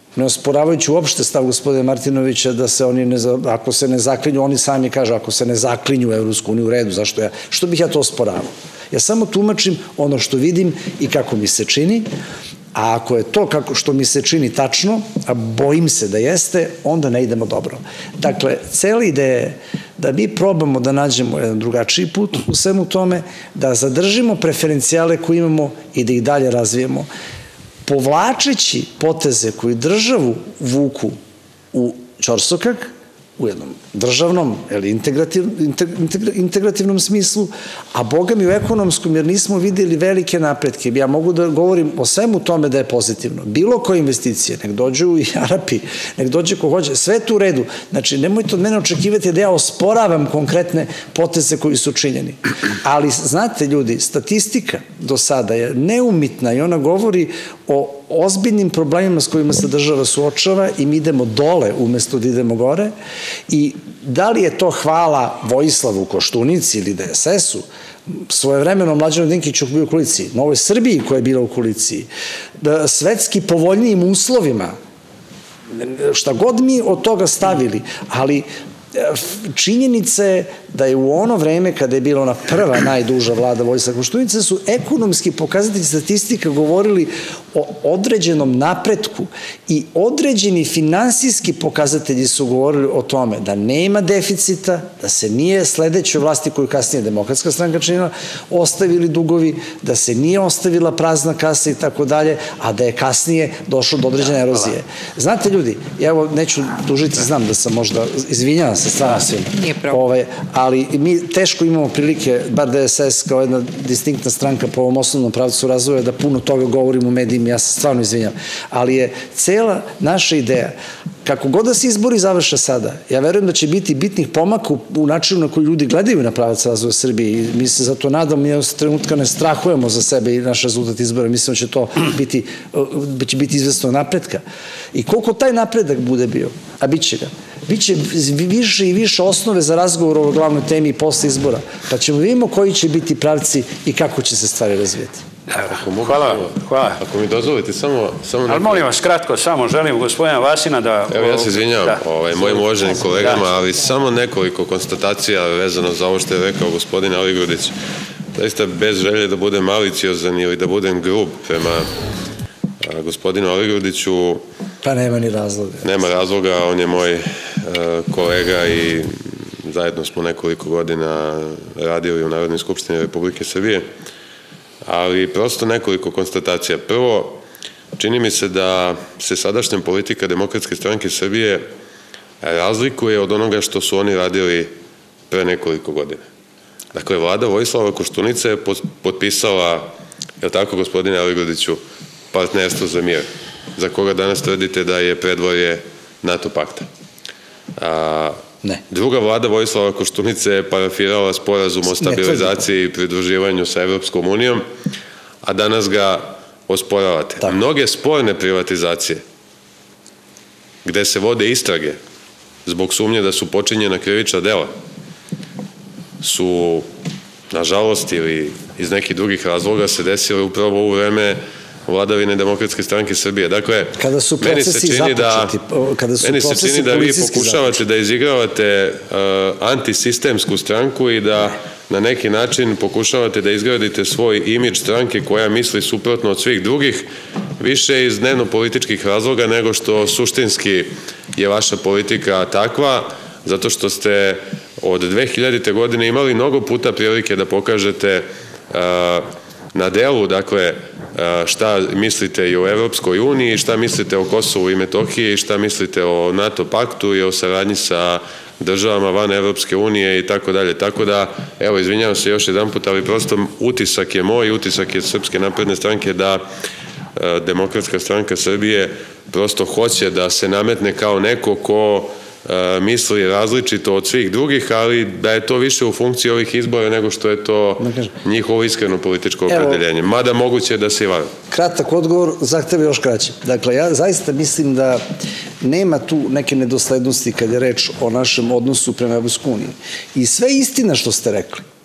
ne osporavajući uopšte stav gospodina Martinovića da se oni, ne, ako se ne zaklinju, oni sami kažu, ako se ne zaklinju u Evropsku uniju, u redu, zašto ja, što bih ja to osporavao? Ja samo tumačim ono što vidim i kako mi se čini, a ako je to kako što mi se čini tačno, a bojim se da jeste, onda ne idemo dobro. Dakle, cela ideja je da mi probamo da nađemo jedan drugačiji put u svemu tome, da zadržimo preferencijale koje imamo i da ih dalje razvijemo, povlačeći poteze koji državu vuku u ćorsokak, u jednom državnom ili integrativnom smislu, a boga mi u ekonomskom, jer nismo videli velike napretke. Ja mogu da govorim o svemu tome da je pozitivno. Bilo koje investicije, nek dođu i Arapi, nek dođe ko hoće, sve tu u redu. Znači, nemojte od mene očekivati da ja osporavam konkretne poteze koji su činjeni. Ali, znate ljudi, statistika do sada je neumitna i ona govori o ozbiljnim problemima s kojima se država suočava i mi idemo dole umesto da idemo gore i da li je to hvala Vojislavu Koštunici ili D S S-u, svojevremeno Mlađanu Dinkiću koji je u koaliciji, Novoj Srbiji koja je bila u koaliciji, svetski povoljnijim uslovima, šta god mi od toga stavili, ali činjenica je da je u ono vreme kada je bila ona prva najduža vlada Vojislava Koštunice su ekonomski pokazatelji statistika govorili o određenom napretku i određeni finansijski pokazatelji su govorili o tome da nema deficita, da se nije sledećoj vlasti koju kasnije Demokratska stranka činila ostavili dugovi, da se nije ostavila prazna kasa i tako dalje, a da je kasnije došlo do određene erozije. Znate ljudi, ja evo neću dužiti, znam da sam možda, izvinjavam se stvarno svima, ali mi teško imamo prilike, bar D S S kao jedna distinktna stranka po ovom osnovnom pravcu razvoja, da puno toga govorim u medijima, ja se stvarno izvinjam, ali je cela naša ideja, kako god da se izbori završe sada, ja verujem da će biti bitnih pomaka u načinu na koji ljudi gledaju na pravac razvoja Srbije i mi se zato nadamo, mi od trenutka ne strahujemo za sebe i naš rezultat izbora, mislim da će to biti, će biti izvesno napretka. I koliko taj napredak bude bio, a bit će ga, biće više i više osnove za razgovor o ovoj glavnoj temi i posle izbora, pa ćemo vidimo koji će biti pravci i kako će se stvari razvijeti. Hvala, hvala. Ako mi dozvolite, samo... Ali molim vas, kratko, samo želim gospodina Vasina da... Evo, ja se izvinjavam mojim uvaženim kolegama, ali samo nekoliko konstatacija vezano za ovo što je rekao gospodin Aligrudić. Zaista, bez želje da budem maliciozan ili da budem grub prema gospodinu Aligrudiću... Pa nema ni razloga. Nema razloga, on je moj kolega i zajedno smo nekoliko godina radili u Narodnoj skupštini Republike Srbije. Ali prosto nekoliko konstatacija. Prvo, čini mi se da se sadašnja politika Demokratske stranke Srbije razlikuje od onoga što su oni radili pre nekoliko godina. Dakle, vlada Vojislava Koštunice je potpisala, je li tako gospodine Aligrudiću, partnerstvo za mir, za koga danas tvrdite da je predvorje NATO pakta. Ne. Druga vlada Vojislava Koštunice je parafirala sporazum o stabilizaciji i pridruživanju sa Evropskom unijom, a danas ga osporavate. Mnoge sporne privatizacije, gde se vode istrage zbog sumnje da su počinjena krivična dela, su, nažalost, ili iz nekih drugih razloga se desile upravo u vreme vladavine Demokratske stranke Srbije. Dakle, meni se čini da meni se čini da vi pokušavate da izigravate antisistemsku stranku i da na neki način pokušavate da izgradite svoj imidž stranke koja misli suprotno od svih drugih, više iz dnevno-političkih razloga nego što suštinski je vaša politika takva, zato što ste od dve hiljadite godine imali mnogo puta prilike da pokažete na delu, dakle, šta mislite i o Evropskoj uniji, šta mislite o Kosovu i Metohiji, šta mislite o NATO paktu i o saradnji sa državama van Evropske unije i tako dalje. Tako da, evo, izvinjavam se još jedan put, ali prosto utisak je moj, utisak je Srpske napredne stranke da Demokratska stranka Srbije prosto hoće da se nametne kao neko ko misli različito od svih drugih, ali da je to više u funkciji ovih izbora nego što je to njihovo iskreno političko opredeljenje. Mada moguće da se i vara. Kratak odgovor, zahteva još kraće. Dakle, ja zaista mislim da nema tu neke nedoslednosti kad je reč o našem odnosu prema Evropskoj uniji. I sve istina što ste rekli.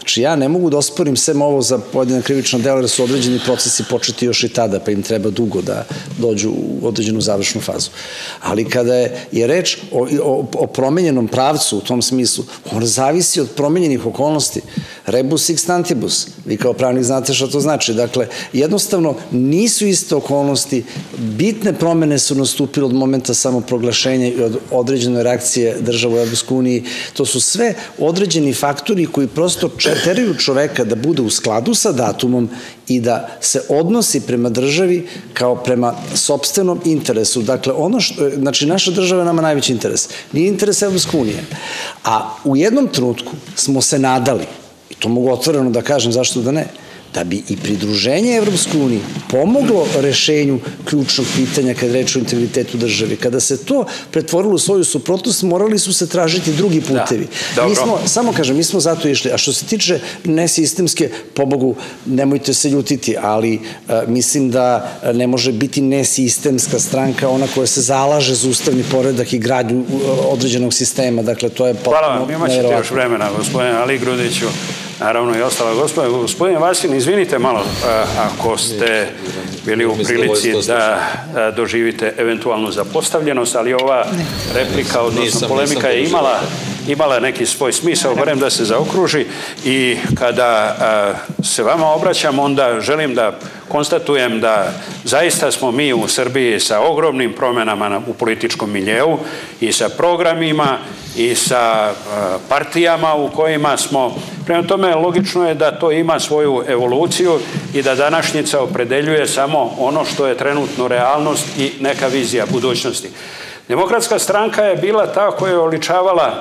Znači, ja ne mogu da osporim sem ovo za pojedina krivična dela, jer su određeni procesi početi još i tada, pa im treba dugo da dođu u određenu završnu fazu. Ali kada je reč o, o, o promenjenom pravcu u tom smislu, on zavisi od promenjenih okolnosti. Rebus sic stantibus. Vi kao pravnik znate šta to znači. Dakle, jednostavno nisu iste okolnosti, bitne promene su nastupile od momenta samoproglašenja i od određene reakcije država u Evropskoj uniji. To su sve određeni faktori koji prosto teraju čoveka da bude u skladu sa datumom i da se odnosi prema državi kao prema sopstvenom interesu. Dakle, ono što, znači, naša država je nama najveći interes. Nije interes Evropske unije. A u jednom trenutku smo se nadali, i to mogu otvoreno da kažem, zašto da ne, da bi i pridruženje Evropskoj uniji pomoglo rešenju ključnog pitanja kada reč o integritetu države. Kada se to pretvorilo u svoju suprotnost, morali su se tražiti drugi putevi. Mi smo, samo kažem, mi smo zato išli. A što se tiče nesistemske, pobogu, nemojte se ljutiti, ali mislim da ne može biti nesistemska stranka ona koja se zalaže za ustavni poredak i gradnju određenog sistema. Dakle, to je potpuno nevjerovatno. Hvala vam, imaćete još vremena, gospodine Aligrudiću, naravno i ostala gospodina. Gospodine Vasilin, izvinite malo ako ste bili u prilici da doživite eventualnu zapostavljenost, ali ova replika, odnosno polemika je imala imala neki svoj smisao, barem da se zaokruži, i kada se vama obraćam, onda želim da konstatujem da zaista smo mi u Srbiji sa ogromnim promenama u političkom miljeu i sa programima i sa partijama u kojima smo. Prema tome, logično je da to ima svoju evoluciju i da današnjica opredeljuje samo ono što je trenutno realnost i neka vizija budućnosti. Demokratska stranka je bila ta koja je oličavala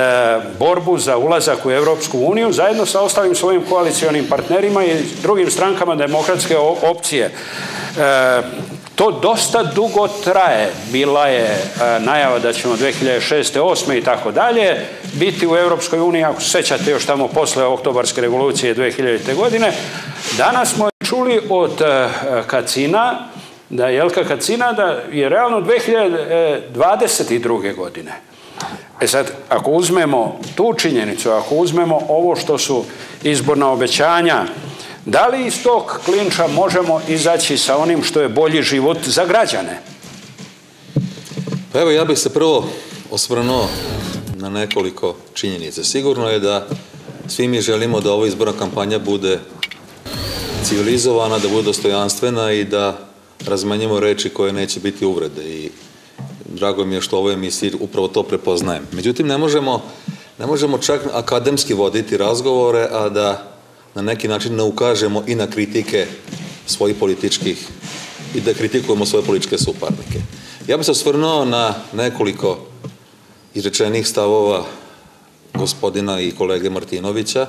borbu za ulazak u Evropsku uniju zajedno sa ostalim svojim koalicionim partnerima i drugim strankama demokratske opcije. To dosta dugo traje. Bila je najava da ćemo dve hiljade šeste. osme i tako dalje biti u Evropskoj uniji, ako se sećate još tamo posle oktobarske revolucije dve hiljadite. godine. Danas smo čuli od Kacina, da je Jelka Kacina, da je realno dve hiljade dvadeset druge. godine. E sad, ako uzmemo tu činjenicu, ako uzmemo ovo što su izborna obećanja, da li iz tog klinča možemo izaći sa onim što je bolji život za građane? Pa evo, ja bih se prvo osvrnuo na nekoliko činjenica. Sigurno je da svi mi želimo da ova izborna kampanja bude civilizovana, da bude dostojanstvena i da razmenjimo reči koje neće biti uvrede. I drago mi je što u ovoj emisiji upravo to prepoznajem. Međutim, ne možemo, ne možemo čak akademski voditi razgovore, a da na neki način ne ukažemo i na kritike svojih političkih, i da kritikujemo svoje političke suparnike. Ja bih se osvrnuo na nekoliko izrečenih stavova gospodina i kolege Martinovića,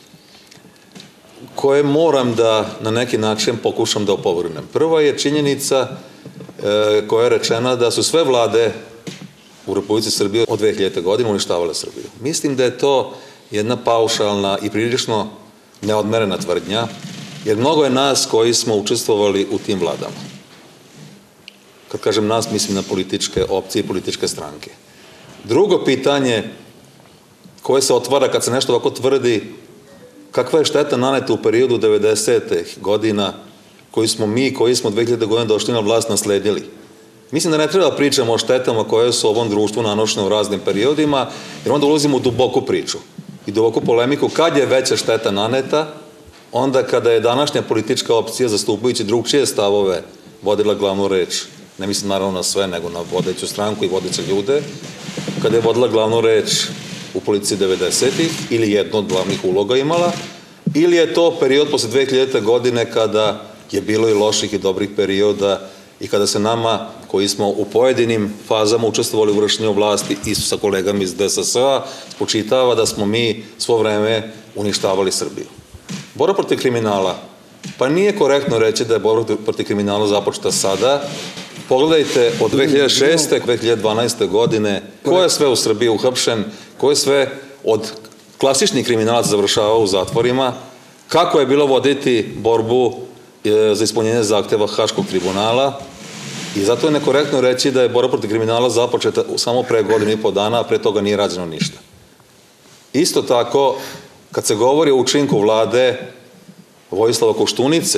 koje moram da na neki način pokušam da opovrgnem. Prva je činjenica koja je rečena da su sve vlade u Republici Srbije od dve hiljadite. godine uništavale Srbiju. Mislim da je to jedna paušalna i prilično neodmerena tvrdnja, jer mnogo je nas koji smo učestvovali u tim vladama. Kad kažem nas, mislim na političke opcije i političke stranke. Drugo pitanje koje se otvara kad se nešto ovako tvrdi, kakva je šteta naneta u periodu devedesetih. godina koji smo mi, koji smo dve hiljadite. godine došli na vlast, nasledili. Mislim da ne treba pričamo o štetama koje su ovom društvu nanošene u raznim periodima, jer onda ulazimo u duboku priču i duboku polemiku kad je veća šteta naneta, onda kada je današnja politička opcija, zastupajući drugčije stavove, vodila glavnu reč, ne mislim naravno na sve, nego na vodeću stranku i vodeće ljude, kada je vodila glavnu reč u politici devedesetih. ili jednu od glavnih uloga imala, ili je to period posle dve hiljadite. godine kada je bilo i loših i dobrih perioda i kada se nama, koji smo u pojedinim fazama učestvovali u vršenju vlasti i sa kolegama iz D S S-a, spočitava da smo mi svo vreme uništavali Srbiju. Borba protiv kriminala. Pa nije korektno reći da je borba protiv kriminala započeta sada. Pogledajte od dve hiljade šeste. do dve hiljade dvanaeste. godine ko je sve u Srbiji uhapšen, ko je sve od klasičnih kriminalaca završavao u zatvorima, kako je bilo voditi borbu za ispunjenje zahteva Haškog tribunala, i zato je nekorektno reći da je borba protiv kriminala započeta samo pre godinu i po dana, a pre toga nije rađeno ništa. Isto tako, Kad se govori o učinku vlade Vojislava Koštunice,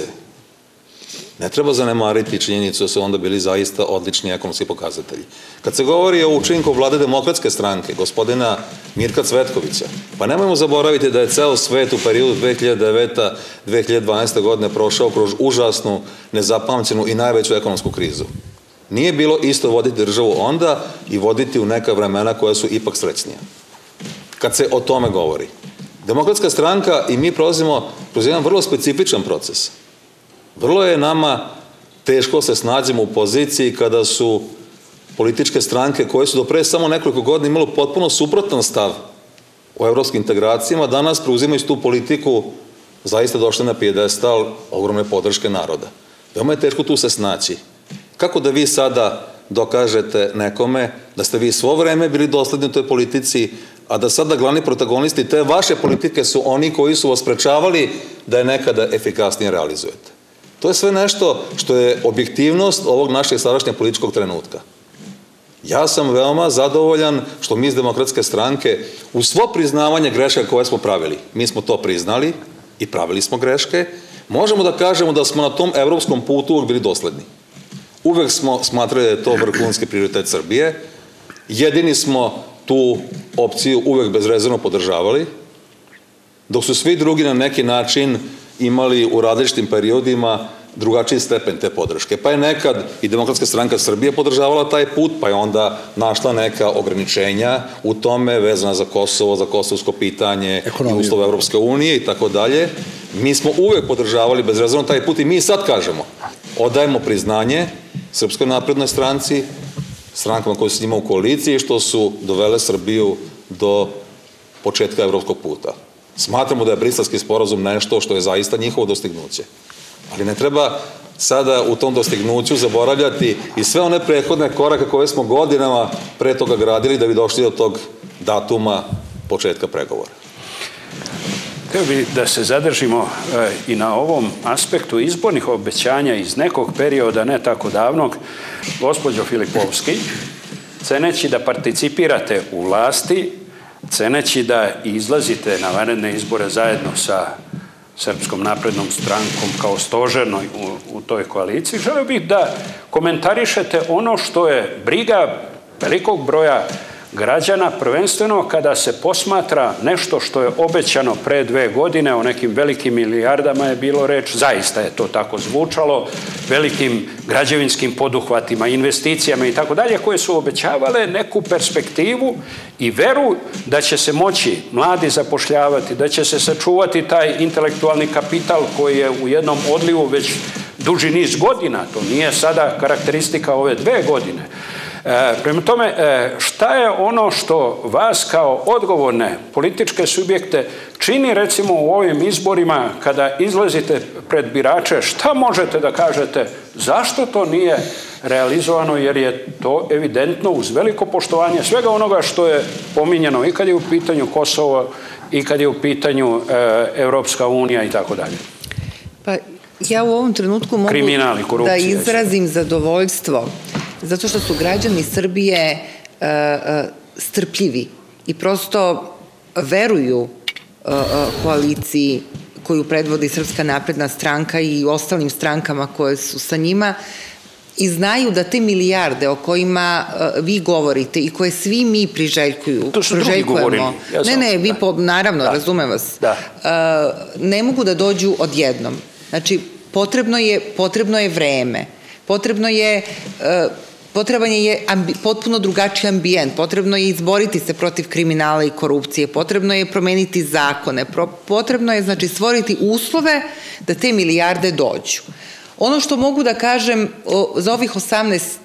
ne treba zanemariti činjenicu da su onda bili zaista odlični ekonomski pokazatelji. Kad se govori o učinku vlade Demokratske stranke, gospodina Mirka Cvetkovića, pa nemojmo zaboraviti da je ceo svet u periodu dve hiljade devete do dve hiljade dvanaeste. godine prošao kroz užasnu, nezapamćenu i najveću ekonomsku krizu. Nije bilo isto voditi državu onda i voditi u neka vremena koja su ipak srećnija. Kad se o tome govori. Demokratska stranka i mi prolazimo kroz jedan vrlo specifičan proces. Vrlo je nama teško se snađemo u poziciji kada su političke stranke koje su do pre samo nekoliko godina imalo potpuno suprotan stav o evropskim integracijama, danas preuzimaju tu politiku zaista došle na pijedestal ogromne podrške naroda. Veoma je teško tu se snaći. Kako da vi sada dokažete nekome da ste vi svo vreme bili dosledni u toj politici, a da sada glavni protagonisti te vaše politike su oni koji su vas sprečavali da je nekada efikasnije realizujete. To je sve nešto što je objektivnost ovog našeg sadašnjeg političkog trenutka. Ja sam veoma zadovoljan što mi iz Demokratske stranke uz svo priznavanje grešaka koje smo pravili, mi smo to priznali i pravili smo greške, možemo da kažemo da smo na tom evropskom putu uvek bili dosledni. Uvek smo smatrali da je to vrhunski prioritet Srbije, jedini smo tu opciju uvek bezrezervno podržavali, dok su svi drugi na neki način imali u različitim periodima drugačiji stepen te podrške. Pa je nekad i Demokratska stranka Srbije podržavala taj put, pa je onda našla neka ograničenja u tome vezana za Kosovo, za kosovsko pitanje, i uslove Evropske unije i tako dalje. Mi smo uvek podržavali bezrezervno taj put i mi sad kažemo, odajemo priznanje Srpskoj naprednoj stranci, strankama koje su s njima u koaliciji, što su dovele Srbiju do početka evropskog puta. Smatramo da je Briselski sporazum nešto što je zaista njihovo dostignuće. Ali ne treba sada u tom dostignuću zaboravljati i sve one prethodne korake koje smo godinama pre toga gradili da bi došli do tog datuma početka pregovora. Htio bih da se zadržimo i na ovom aspektu izbornih obećanja iz nekog perioda, ne tako davnog. Gospođo Filipovski, ceneći da participirate u vlasti, ceneći da izlazite na vanredne izbore zajedno sa Srpskom naprednom strankom kao stožernoj u, u toj koaliciji, želeo bih da komentarišete ono što je briga velikog broja građana, prvenstveno kada se posmatra nešto što je obećano pre dve godine, o nekim velikim milijardama je bilo reč, zaista je to tako zvučalo, velikim građevinskim poduhvatima, investicijama i tako dalje, koje su obećavale neku perspektivu i veru da će se moći mladi zapošljavati, da će se sačuvati taj intelektualni kapital koji je u jednom odlivu već duži niz godina, to nije sada karakteristika ove dve godine. E, prema tome, e, šta je ono što vas kao odgovorne političke subjekte čini recimo u ovim izborima kada izlazite pred birače, šta možete da kažete, zašto to nije realizovano, jer je to evidentno uz veliko poštovanje svega onoga što je pominjeno i kad je u pitanju Kosovo i kad je u pitanju e, Evropska unija i tako dalje. Pa ja u ovom trenutku mogu da izrazim zadovoljstvo zato što su građani Srbije uh, uh, strpljivi i prosto veruju uh, uh, koaliciji koju predvodi Srpska napredna stranka i ostalim strankama koje su sa njima i znaju da te milijarde o kojima uh, vi govorite i koje svi mi priželjkuju, to su drugi govorili. Ja ne, ne, vi da. po, naravno, da. razumem vas, da. Uh, ne mogu da dođu odjednom. Znači, potrebno je, potrebno je vreme, potrebno je uh, Potreban je ambi, potpuno drugačiji ambijent, potrebno je izboriti se protiv kriminala i korupcije, potrebno je promeniti zakone, pro, potrebno je znači stvoriti uslove da te milijarde dođu. Ono što mogu da kažem o, za ovih osamnaest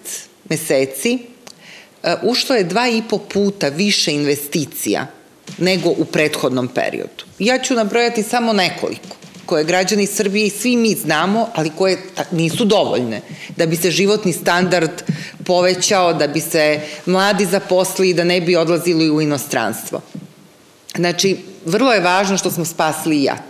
meseci uh, ušlo je dva i po puta više investicija nego u prethodnom periodu. Ja ću nabrojati samo nekoliko koje građani Srbije i svi mi znamo, ali koje nisu dovoljne, da bi se životni standard povećao, da bi se mladi zaposlili, da ne bi odlazili u inostranstvo. Znači, vrlo je važno što smo spasili JAT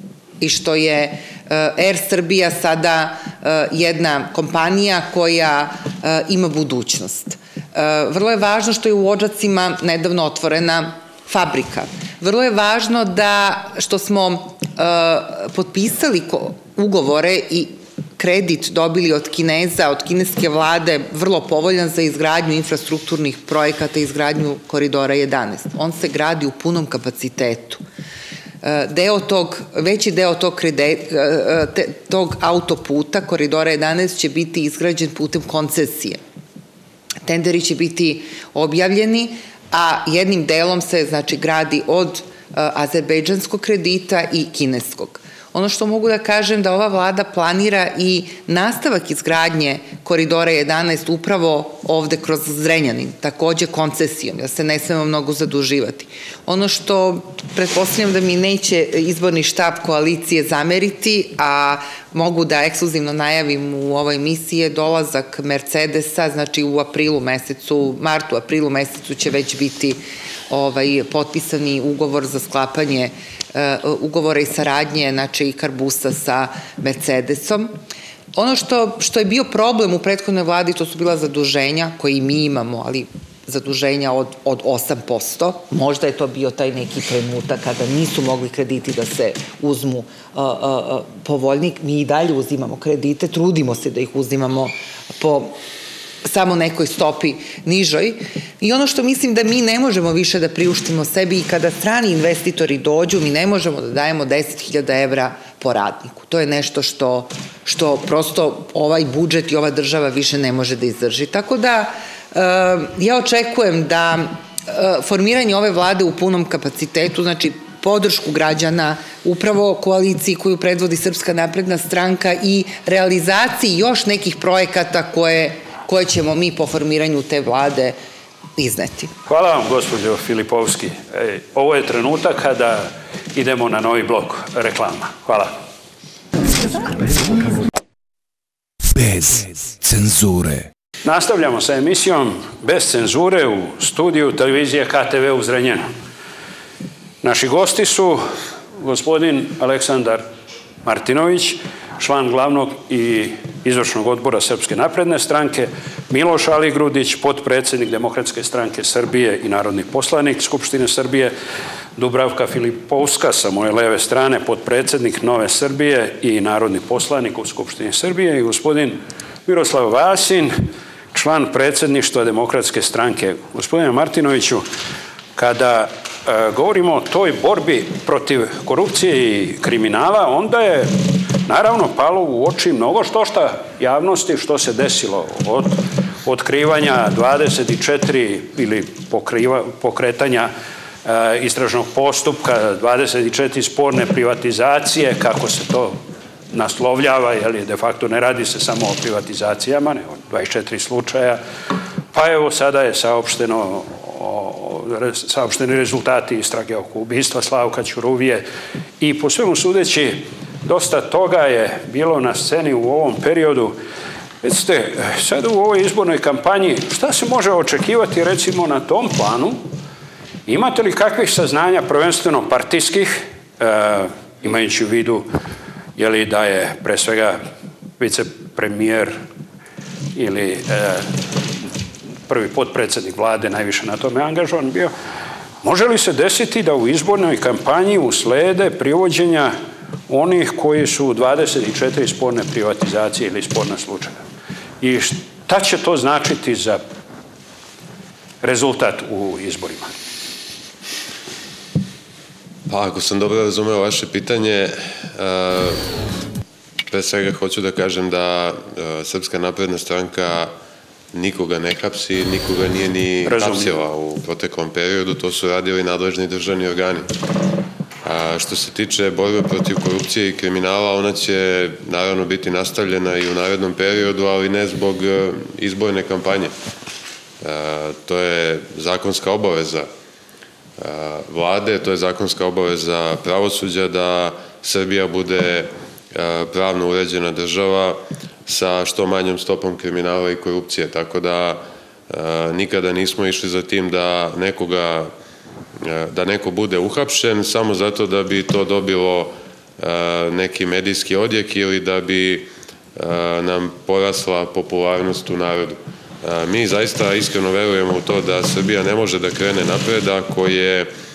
i što je Er Srbija sada jedna kompanija koja ima budućnost. Vrlo je važno što je u Odžacima nedavno otvorena fabrika. Vrlo je važno da što smo potpisali ugovore i kredit dobili od Kineza, od kineske vlade, vrlo povoljan za izgradnju infrastrukturnih projekata i izgradnju koridora jedanaest. On se gradi u punom kapacitetu. Deo tog, veći deo tog, tog autoputa, koridora jedanaest, će biti izgrađen putem koncesije. Tenderi će biti objavljeni, a jednim delom se, znači, gradi od azerbejdžanskog kredita i kineskog. Ono što mogu da kažem da ova vlada planira i nastavak izgradnje koridora jedanaest upravo ovde kroz Zrenjanin, takođe koncesijom, jer se ne smemo mnogo zaduživati. Ono što pretpostavljam da mi neće izborni štab koalicije zameriti, a mogu da ekskluzivno najavim u ovoj emisiji je dolazak Mercedesa, znači u aprilu mesecu, martu, aprilu mesecu će već biti potpisani ugovor za sklapanje ugovora i saradnje, znači i Karbusa sa Mercedesom. Ono što je bio problem u prethodnoj vladi, to su bila zaduženja koje i mi imamo, ali zaduženja od osam posto. Možda je to bio taj neki trenutak kada nisu mogli krediti da se uzmu povoljni. Mi i dalje uzimamo kredite, trudimo se da ih uzimamo po samo nekoj stopi nižoj. I ono što mislim da mi ne možemo više da priuštimo sebi i kada strani investitori dođu, mi ne možemo da dajemo deset hiljada evra po radniku. To je nešto što, što prosto ovaj budžet i ova država više ne može da izdrži. Tako da ja očekujem da formiranje ove vlade u punom kapacitetu, znači podršku građana, upravo koaliciji koju predvodi Srpska napredna stranka i realizaciji još nekih projekata koje koje ćemo mi po formiranju te vlade izneti. Hvala vam, gospođo Filipovski. Ovo je trenutak kada idemo na novi blok reklama. Hvala. Bez cenzure. Nastavljamo sa emisijom Bez cenzure u studiju televizije K T V u Zrenjaninu. Naši gosti su gospodin Aleksandar Martinović, član glavnog i izvršnog odbora Srpske napredne stranke, Miloš Aligrudić, potpredsednik Demokratske stranke Srbije i narodni poslanik Skupštine Srbije, Dubravka Filipovska sa moje leve strane, potpredsednik Nove Srbije i narodni poslanik u Skupštini Srbije, i gospodin Miroslav Vasin, član predsedništva Demokratske stranke. Gospodine Martinoviću, kada govorimo o toj borbi protiv korupcije i kriminala, onda je naravno palo u oči mnogo štošta javnosti što se desilo od otkrivanja dvadeset četiri ili pokretanja istražnog postupka, dvadeset četiri sporne privatizacije, kako se to naslovljava, jer de facto ne radi se samo o privatizacijama, nego dvadeset četiri slučaja, pa evo sada je saopšteno saopšteni rezultati istrage oko ubistva Slavka Ćuruvije i po svemu sudeći dosta toga je bilo na sceni u ovom periodu. Recite, sada u ovoj izbornoj kampanji šta se može očekivati recimo na tom planu? Imate li kakvih saznanja, prvenstveno partijskih, imajući u vidu da je pre svega vicepremijer ili prvi potpredsednik vlade najviše na tome angažovan bio, može li se desiti da u izbornoj kampanji uslede privođenja onih koji su u dvadeset četiri sporne privatizacije ili sporna slučaja? I šta će to značiti za rezultat u izborima? Pa, ako sam dobro razumeo vaše pitanje, pre svega hoću da kažem da Srpska napredna stranka nikoga ne hapsi, nikoga nije ni hapsila u proteklom periodu, to su radili nadležni državni organi. Što se tiče borbe protiv korupcije i kriminala, ona će naravno biti nastavljena i u narednom periodu, ali ne zbog izborne kampanje. To je zakonska obaveza vlade, to je zakonska obaveza pravosuđa da Srbija bude pravno uređena država sa što manjom stopom kriminala i korupcije. Tako da nikada nismo išli za tim da nekoga da neko bude uhapšen samo zato da bi to dobilo neki medijski odjek ili da bi nam porasla popularnost u narodu. Mi zaista iskreno verujemo u to da Srbija ne može da krene napred ako je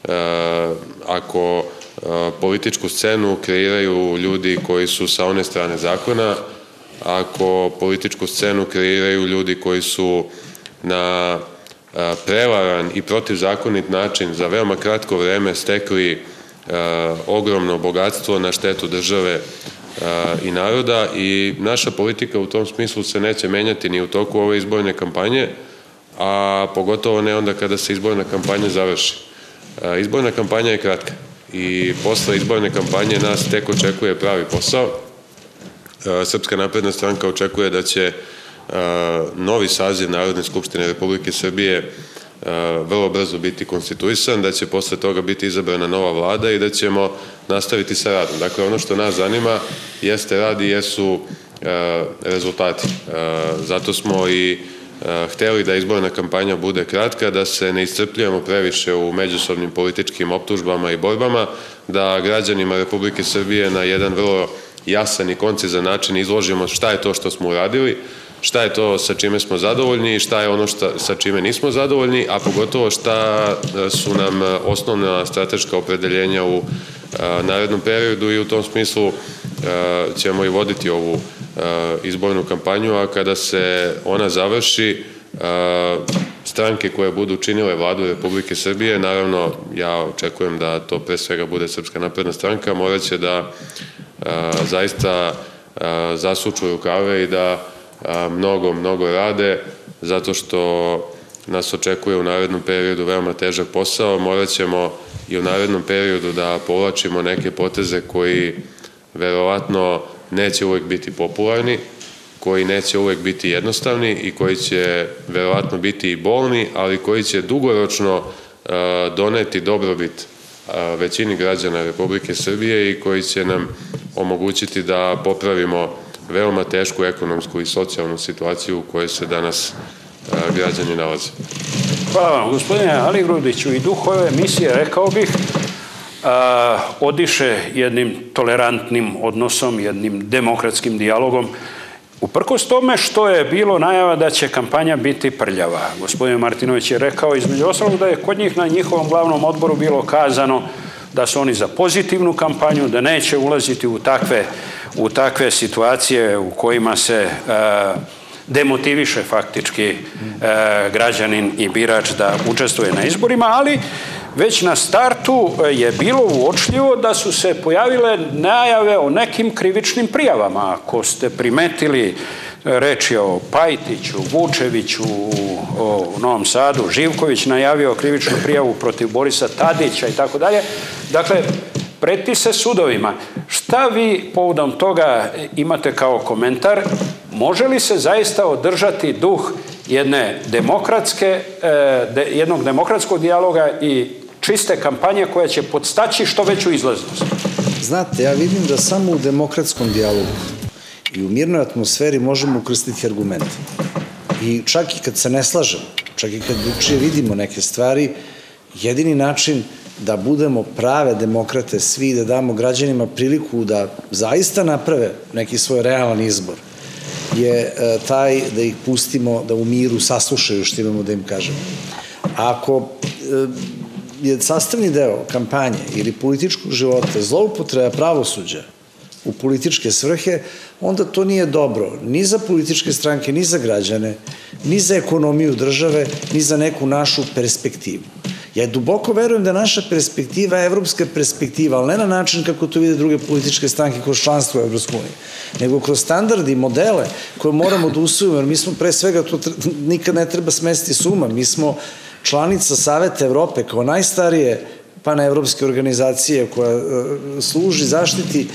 ako političku scenu kreiraju ljudi koji su sa one strane zakona, ako političku scenu kreiraju ljudi koji su na prevaran i protivzakonit način za veoma kratko vreme stekli ogromno bogatstvo na štetu države i naroda, i naša politika u tom smislu se neće menjati ni u toku ove izborne kampanje, a pogotovo ne onda kada se izborna kampanja završi. Izborna kampanja je kratka i posle izborne kampanje nas tek očekuje pravi posao. Srpska napredna stranka očekuje da će novi saziv Narodne skupštine Republike Srbije vrlo brzo biti konstituisan, da će posle toga biti izabrana nova vlada i da ćemo nastaviti sa radom. Dakle, ono što nas zanima jeste rad i jesu rezultati. Zato smo i hteli da izborna kampanja bude kratka, da se ne iscrpljujemo previše u međusobnim političkim optužbama i borbama, da građanima Republike Srbije na jedan vrlo jasan i koncizan način izložimo šta je to što smo uradili, šta je to sa čime smo zadovoljni i šta je ono sa čime nismo zadovoljni, a pogotovo šta su nam osnovna strateška opredeljenja u narednom periodu, i u tom smislu ćemo i voditi ovu izbornu kampanju, a kada se ona završi, stranke koje budu činile vladu Republike Srbije, naravno ja očekujem da to pre svega bude Srpska napredna stranka, morat će da zaista zasuču rukave i da mnogo, mnogo rade, zato što nas očekuje u narednom periodu veoma težak posao. Morat ćemo i u narednom periodu da povlačimo neke poteze koji verovatno neće uvek biti popularni, koji neće uvek biti jednostavni i koji će verovatno biti i bolni, ali koji će dugoročno doneti dobrobit većini građana Republike Srbije i koji će nam omogućiti da popravimo veoma tešku ekonomsku i socijalnu situaciju u kojoj se danas građani nalaze. Hvala vam, gospodine Aligrudiću. I duh ove emisije, rekao bih, odiše jednim tolerantnim odnosom, jednim demokratskim dijalogom, uprkos tome što je bilo najava da će kampanja biti prljava. Gospodin Martinović je rekao, između ostalog, da je kod njih na njihovom glavnom odboru bilo kazano da su oni za pozitivnu kampanju, da neće ulaziti u takve, u takve situacije u kojima se demotiviše faktički građanin i birač da učestvuje na izborima, ali već na startu je bilo uočljivo da su se pojavile najave o nekim krivičnim prijavama. Ako ste primetili, reč je o Pajtiću, Vučeviću u Novom Sadu, Živković najavio krivičnu prijavu protiv Borisa Tadića i tako dalje. Dakle, preti se sudovima. Šta vi povodom toga imate kao komentar? Može li se zaista održati duh jedne demokratske, jednog demokratskog dijaloga i čiste kampanje koja će podstaći što veću izlaznost? Znate, ja vidim da samo u demokratskom dijalogu i u mirnoj atmosferi možemo ukrstiti argumente. I čak i kad se ne slažemo, čak i kad drugačije vidimo neke stvari, jedini način da budemo prave demokrate svi, da damo građanima priliku da zaista naprave neki svoj realan izbor, je taj da ih pustimo da u miru saslušaju što imamo da im kažemo. Ako je sastavni deo kampanje ili političkog života zloupotreba pravosuđa u političke svrhe, onda to nije dobro ni za političke stranke, ni za građane, ni za ekonomiju države, ni za neku našu perspektivu. Ja duboko verujem da naša perspektiva je evropska perspektiva, ali ne na način kako to vide druge političke stranke kroz članstvo u Evropskoj uniji, nego kroz standardi i modele koje moramo da usvojimo, jer mi smo pre svega, to nikad ne treba smestiti s uma, mi smo članica Saveta Evrope kao najstarije panevropske organizacije koja služi zaštiti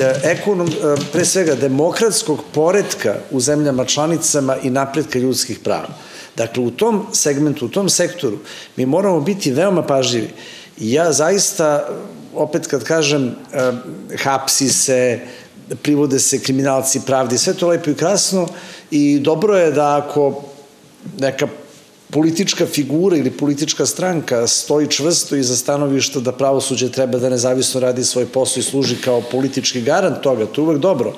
pre svega demokratskog poretka u zemljama članicama i napretka ljudskih prava. Dakle, u tom segmentu, u tom sektoru mi moramo biti veoma pažljivi. I ja zaista, opet kad kažem, hapsi se, privode se kriminalci pravdi, sve to lepo i krasno i dobro je da ako neka politička figura ili politička stranka stoji čvrsto iza stanovišta da pravosuđe treba da nezavisno radi svoj posao i služi kao politički garant toga, to je uvek dobro.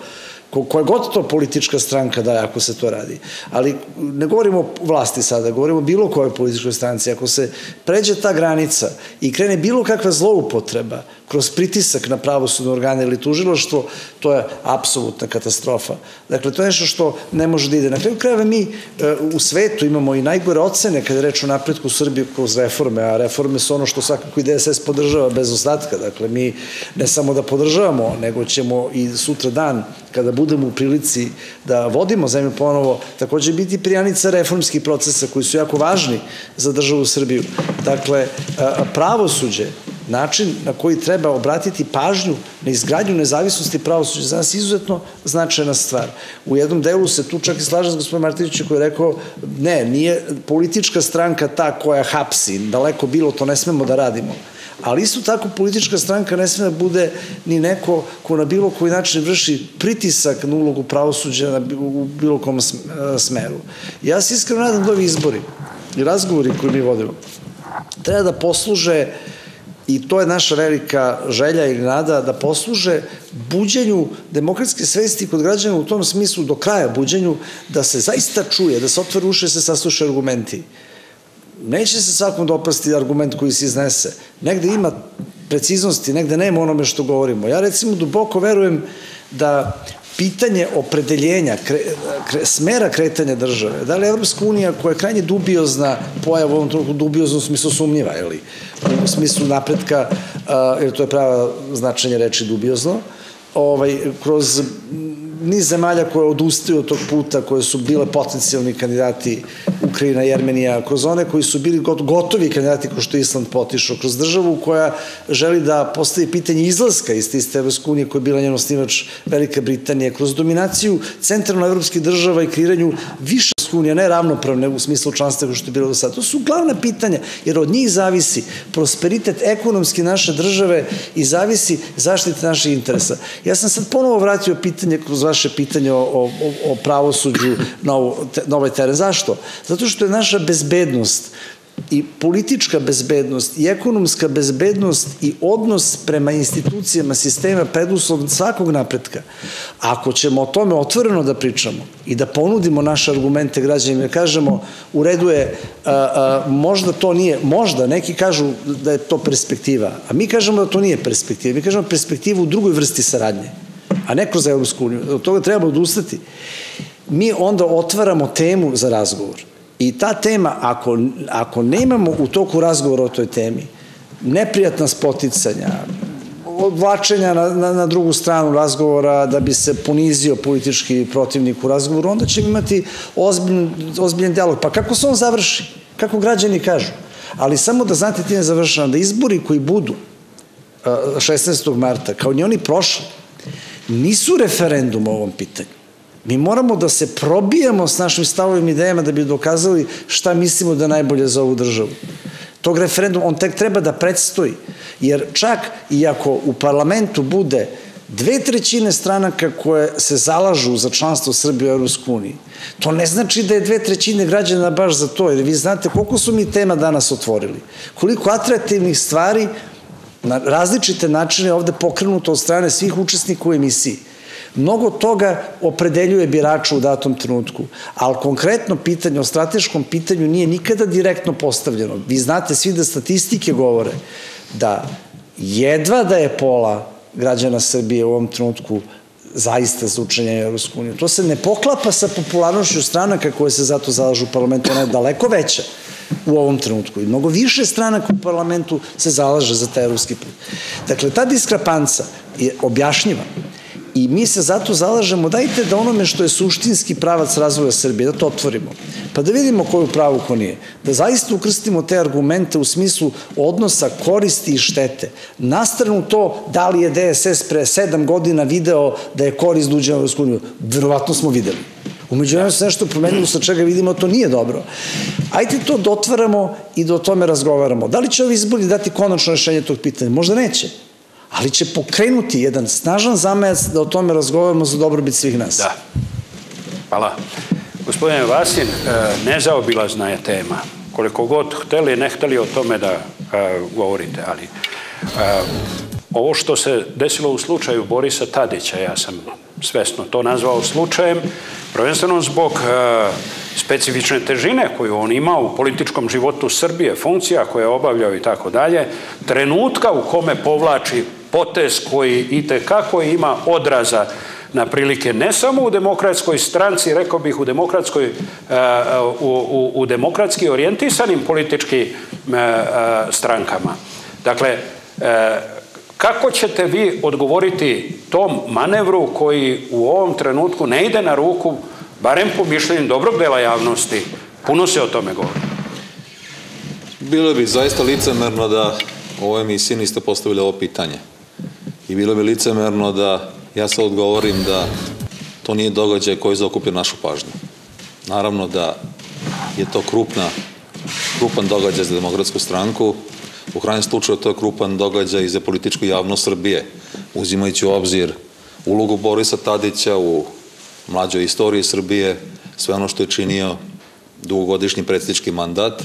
koja god to politička stranka daje ako se to radi. Ali ne govorimo o vlasti sada, govorimo o bilo kojoj političkoj stranci. Ako se pređe ta granica i krene bilo kakva zloupotreba kroz pritisak na pravosudne organe ili tužilaštvo, to je apsolutna katastrofa. Dakle, to je nešto što ne može da ide. Na kraju krajeva mi u svetu imamo i najgore ocene kada je reč o napretku u Srbiji kroz reforme, a reforme su ono što svakako i D S S podržava bez ostatka. Dakle, mi ne samo da podržavamo, nego ćemo i sutra dan, kada budemo u prilici da vodimo zemlju ponovo, takođe biti prijanica reformskih procesa koji su jako važni za državu Srbiju. Dakle, pravosuđe, način na koji treba obratiti pažnju na izgradnju nezavisnosti pravosuđa za nas izuzetno značajna stvar. U jednom delu se tu čak i slažem s gospodinom Martinovićem koji je rekao ne, nije politička stranka ta koja hapsi, daleko bilo, to ne smemo da radimo. Ali isto tako politička stranka ne sme da bude ni neko ko na bilo koji način vrši pritisak na ulogu pravosuđa u bilo kom smeru. Ja se iskreno nadam da ovi izbori i razgovori koji mi vodimo treba da posluže, i to je naša velika želja ili nada, da posluže buđenju demokratske svesti kod građana u tom smislu, do kraja buđenju, da se zaista čuje, da se otvore uši, da se saslušaju argumenti. Neće se svakom dopasti argument koji se iznese. Negde ima preciznosti, negde nema onome što govorimo. Ja recimo duboko verujem da pitanje opredeljenja, smera kretanja države, da li Evropska unija koja je krajnje dubiozna pojava u ovom trenutku, dubiozno u smislu sumnjiva, u smislu napretka, jer to je prava značenje reči dubiozno, kroz niz zemalja koje odustaju od tog puta, koje su bile potencijalni kandidati, Ukrajina i Jermenija, kroz one koji su bili gotovi kandidati kao što je Island potišao, kroz državu koja želi da postavi pitanje izlaska iz te iste Evropske unije koja je bila njen osnivač Velika Britanija, kroz dominaciju centralno-evropskih država i kreiranju više unija, ne ravnopravne u smislu članstva kao što je bilo do sada. To su glavna pitanja, jer od njih zavisi prosperitet ekonomski naše države i zavisi zaštite naših interesa. Ja sam sad ponovo vratio pitanje kroz vaše pitanje o pravosuđu na ovaj teren. Zašto? Zato što je naša bezbednost i politička bezbednost i ekonomska bezbednost i odnos prema institucijama sistema preduslov svakog napretka. Ako ćemo o tome otvoreno da pričamo i da ponudimo naše argumente građanima, da kažemo u redu je, možda to nije, možda neki kažu da je to perspektiva, a mi kažemo da to nije perspektiva, mi kažemo perspektivu u drugoj vrsti saradnje, a ne kroz Evropsku uniju, od toga treba odustati. Mi onda otvaramo temu za razgovor. I ta tema, ako nemamo u toku razgovora o toj temi, neprijatna spoticanja, odvlačenja na drugu stranu razgovora da bi se ponizio politički protivnik u razgovoru, onda ćemo imati ozbiljen dijalog. Pa kako se on završi? Kako građani kažu? Ali samo da znate, ti ne završam, da izbori koji budu šesnaestog marta, kao ni oni prošli, nisu referendum o ovom pitanju. Mi moramo da se probijamo s našim stavovima i idejama da bi dokazali šta mislimo da je najbolje za ovu državu. Tog referenduma, on tek treba da predstoji, jer čak i ako u parlamentu bude dve trećine stranaka koje se zalažu za članstvo Srbije u Evropskoj uniji, to ne znači da je dve trećine građana baš za to, jer vi znate koliko su mi tema danas otvorili, koliko atraktivnih stvari na različite načine ovde pokrenuto od strane svih učesnika u emisiji. Mnogo toga opredeljuje birača u datom trenutku, ali konkretno pitanje o strateškom pitanju nije nikada direktno postavljeno. Vi znate svi da statistike govore da jedva da je pola građana Srbije u ovom trenutku zaista za učenje u Evropsku uniju. To se ne poklapa sa popularnošću stranaka koje se zato zalažu u parlamentu, ona je daleko veća u ovom trenutku i mnogo više stranaka u parlamentu se zalaže za taj evropski put. Dakle, ta diskrepanca je objašnjiva. I mi se zato zalažemo, dajte da onome što je suštinski pravac razvoja Srbije, da to otvorimo, pa da vidimo koju pravu ko nije, da zaista ukrstimo te argumente u smislu odnosa koristi i štete. Na stranu to da li je D S S pre sedam godina video da je korist uđena u Evropsku uniju, verovatno smo videli. Umeđu vremenu se nešto promenilo sa čega vidimo, to nije dobro. Ajde to da otvaramo i da o tome razgovaramo. Da li će ovi izbori dati konačno rešenje tog pitanja? Možda neće. Ali će pokrenuti jedan snažan zamajac da o tome razgovaramo za dobrobit svih nas. Da. Hvala. Gospodine Vasin, nezaobilazna je tema. Koliko god hteli, ne hteli o tome da govorite, ali ovo što se desilo u slučaju Borisa Tadića, ja sam svesno to nazvao slučajem, prvenstveno zbog specifične težine koju on ima u političkom životu Srbije, funkcija koje je obavljao i tako dalje, trenutka u kome povlači potez koji itekako ima odraza na prilike ne samo u demokratskoj stranci, rekao bih u demokratskoj, u, u, u demokratski orijentisanim političkim strankama. Dakle, kako ćete vi odgovoriti tom manevru koji u ovom trenutku ne ide na ruku, barem po mišljenju dobrog dela javnosti, puno se o tome govori? Bilo bi zaista licemerno da u ovoj emisiji niste postavili ovo pitanje. I bilo bi licemerno da ja sad odgovorim da to nije događaj koji zaokupio našu pažnju. Naravno da je to krupna, krupan događaj za Demokratsku stranku. U krajnjem slučaju to je krupan događaj i za političku javnost Srbije, uzimajući u obzir ulogu Borisa Tadića u mlađoj istoriji Srbije, sve ono što je činio dugogodišnji predsjednički mandat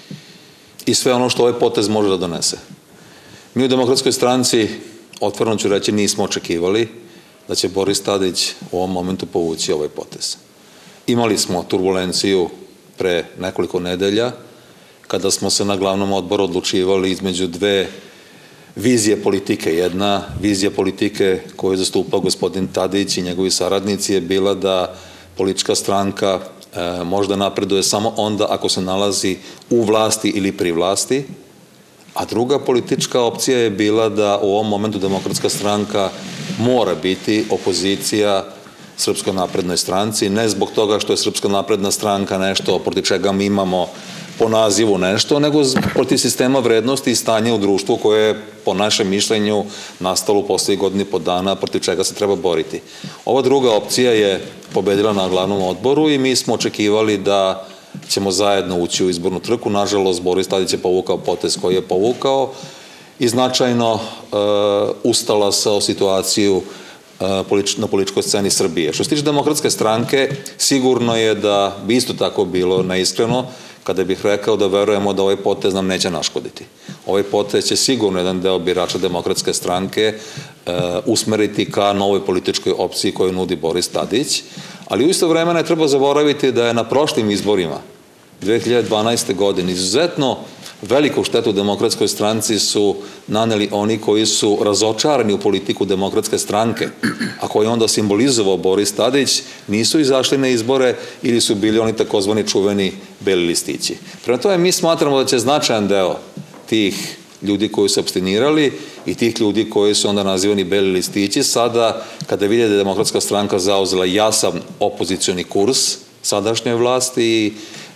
i sve ono što ovaj potez može da donese. Mi u Demokratskoj stranci, otvoreno ću reći, nismo očekivali da će Boris Tadić u ovom momentu povući ovaj potez. Imali smo turbulenciju pre nekoliko nedelja, kada smo se na glavnom odboru odlučivali između dve vizije politike. Jedna vizija politike koju je zastupao gospodin Tadić i njegovi saradnici je bila da politička stranka e, možda napreduje samo onda ako se nalazi u vlasti ili pri vlasti, a druga politička opcija je bila da u ovom momentu Demokratska stranka mora biti opozicija Srpskoj naprednoj stranci, ne zbog toga što je Srpska napredna stranka nešto protiv čega mi imamo po nazivu nešto, nego protiv sistema vrednosti i stanja u društvu koje je, po našem mišljenju, nastalo u poslednjih godini po dana, protiv čega se treba boriti. Ova druga opcija je pobedila na glavnom odboru i mi smo očekivali da ćemo zajedno ući u izbornu trku. Nažalost, Boris Tadić je povukao potez koji je povukao i značajno e, ustala sa situaciju na političkoj sceni Srbije. Što se tiče Demokratske stranke, sigurno je da bi isto tako bilo neiskreno kada bih rekao da verujemo da ovaj potez nam neće naškoditi. Ovaj potez će sigurno jedan deo birača Demokratske stranke e, usmeriti ka novoj političkoj opciji koju nudi Boris Tadić, ali u isto vreme ne treba zaboraviti da je na prošlim izborima dve hiljade dvanaeste. godine izuzetno veliku štetu u Demokratskoj stranci su naneli oni koji su razočarani u politiku Demokratske stranke, a koji onda simbolizovao Boris Tadić, nisu izašli na izbore ili su bili oni takozvani čuveni beli listići. Prema tome, mi smatramo da će značajan deo tih ljudi koji su apstinirali i tih ljudi koji su onda nazivani beli listići, sada, kada vidje da je Demokratska stranka zauzela jasan opozicioni kurs sadašnjoj vlasti i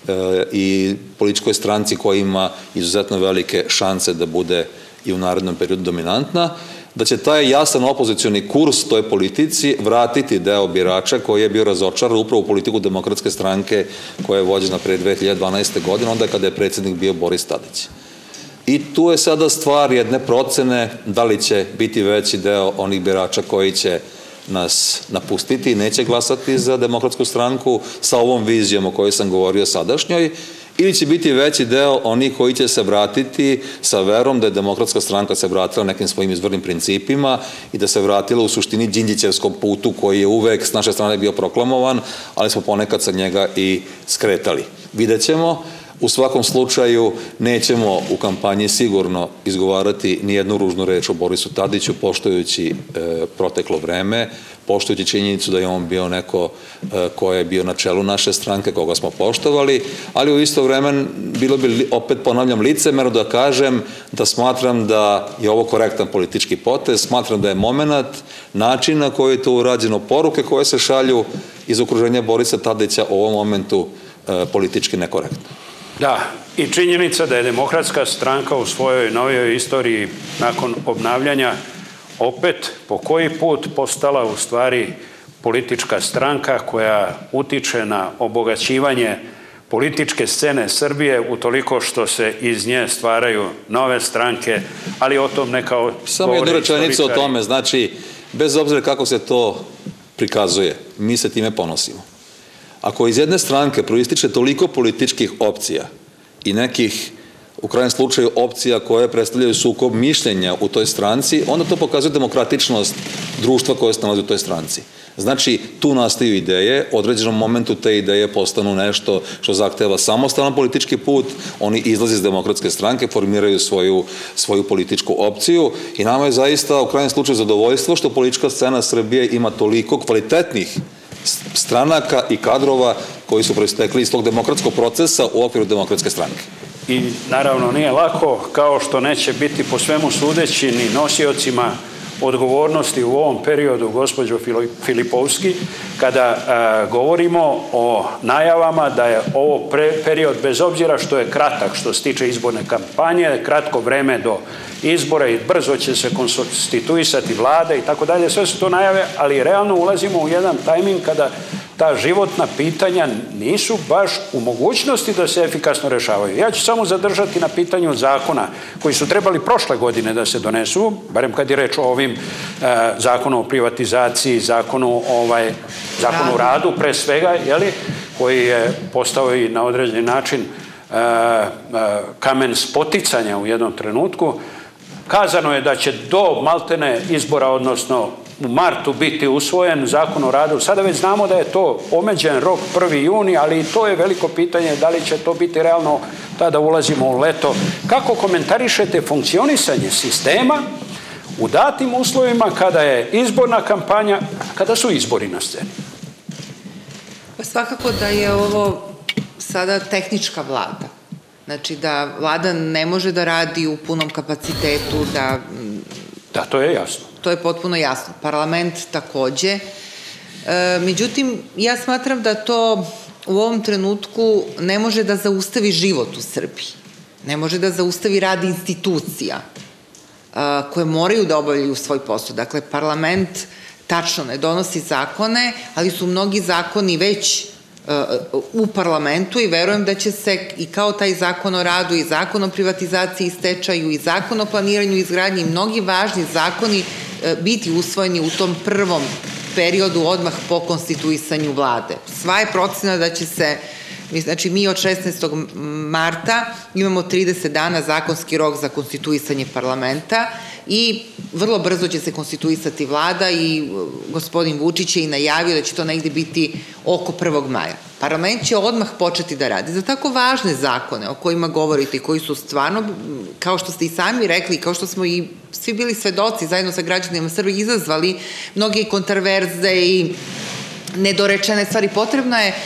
i političkoj stranci koja ima izuzetno velike šanse da bude i u narednom periodu dominantna, da će taj jasan opozicioni kurs toj politici vratiti deo birača koji je bio razočaran upravo u politiku Demokratske stranke koja je vođena pre dve hiljade dvanaeste. godine, onda kada je predsjednik bio Boris Tadić. I tu je sada stvar jedne procene da li će biti veći deo onih birača koji će nas napustiti i neće glasati za Demokratsku stranku sa ovom vizijom o kojoj sam govorio sadašnjoj, ili će biti veći deo onih koji će se vratiti sa verom da je Demokratska stranka se vratila nekim svojim izvornim principima i da se vratila u suštini Đinđićevskom putu koji je uvek s naše strane bio proklamovan, ali smo ponekad sa njega i skretali. Vidjet ćemo. U svakom slučaju nećemo u kampanji sigurno izgovarati nijednu ružnu reč o Borisu Tadiću, poštujući e, proteklo vreme, poštujući činjenicu da je on bio neko e, ko je bio na čelu naše stranke, koga smo poštovali, ali u isto vremen bilo bi, opet ponavljam, licemerno da kažem da smatram da je ovo korektan politički potez, smatram da je moment, način na koji je to urađeno, poruke koje se šalju iz okruženja Borisa Tadića u ovom momentu e, politički nekorektno. Da, i činjenica da je Demokratska stranka u svojoj novijoj istoriji nakon obnavljanja opet po koji put postala u stvari politička stranka koja utiče na obogaćivanje političke scene Srbije utoliko što se iz nje stvaraju nove stranke, ali o tom neka govori istoričari. Samo jednu rečenicu o tome, znači, bez obzira kako se to prikazuje, mi se time ponosimo. Ako iz jedne stranke proističe toliko političkih opcija i nekih u krajnjem slučaju opcija koje predstavljaju sukob mišljenja u toj stranci, onda to pokazuje demokratičnost društva koje se nalazi u toj stranci. Znači, tu nastaju ideje, u određenom momentu te ideje postanu nešto što zahteva samostalan politički put, oni izlaze iz demokratske stranke, formiraju svoju, svoju političku opciju i nama je zaista u krajnjem slučaju zadovoljstvo što politička scena Srbije ima toliko kvalitetnih stranaka i kadrova koji su proistekli iz tog demokratskog procesa u okviru demokratske stranke. I naravno nije lako, kao što neće biti po svemu sudeći ni nosiocima odgovornosti u ovom periodu, gospođo Filipovski, kada a, govorimo o najavama da je ovo pre, period, bez obzira što je kratak, što se tiče izborne kampanje, kratko vreme do izbora i brzo će se konstituisati vlade i tako dalje, sve su to najave, ali realno ulazimo u jedan tajming kada ta životna pitanja nisu baš u mogućnosti da se efikasno rešavaju. Ja ću samo zadržati na pitanju zakona koji su trebali prošle godine da se donesu, barem kad je reč o ovim e, zakonu o privatizaciji, zakonu, ovaj, zakonu o radu pre svega, jeli, koji je postao i na određeni način e, e, kamen spoticanja u jednom trenutku. Kazano je da će do maltene izbora, odnosno u martu biti usvojen zakon o radu. Sada već znamo da je to omeđen rok prvi juni, ali i to je veliko pitanje da li će to biti realno, tada ulazimo u leto. Kako komentarišete funkcionisanje sistema u datim uslovima kada je izborna kampanja, kada su izbori na sceni? Pa svakako da je ovo sada tehnička vlada. Znači da vlada ne može da radi u punom kapacitetu, da... Da, to je jasno. To je potpuno jasno. Parlament takođe. E, međutim, ja smatram da to u ovom trenutku ne može da zaustavi život u Srbiji. Ne može da zaustavi rad institucija a, koje moraju da obavljaju svoj posao. Dakle, parlament tačno ne donosi zakone, ali su mnogi zakoni već u parlamentu i verujem da će se i kao taj zakon o radu i zakon o privatizaciji i stečaju i zakon o planiranju i izgradnji i mnogi važni zakoni biti usvojeni u tom prvom periodu odmah po konstituisanju vlade. Sva je procena da će se, znači mi od šesnaestog marta imamo trideset dana zakonski rok za konstituisanje parlamenta i vrlo brzo će se konstituisati vlada i gospodin Vučić je i najavio da će to negde biti oko prvog maja. Parlament će odmah početi da radi. Za tako važne zakone o kojima govorite i koji su stvarno, kao što ste i sami rekli, kao što smo i svi bili svedoci zajedno sa građanima Srbije, izazvali mnoge kontraverze i nedorečene stvari, potrebna je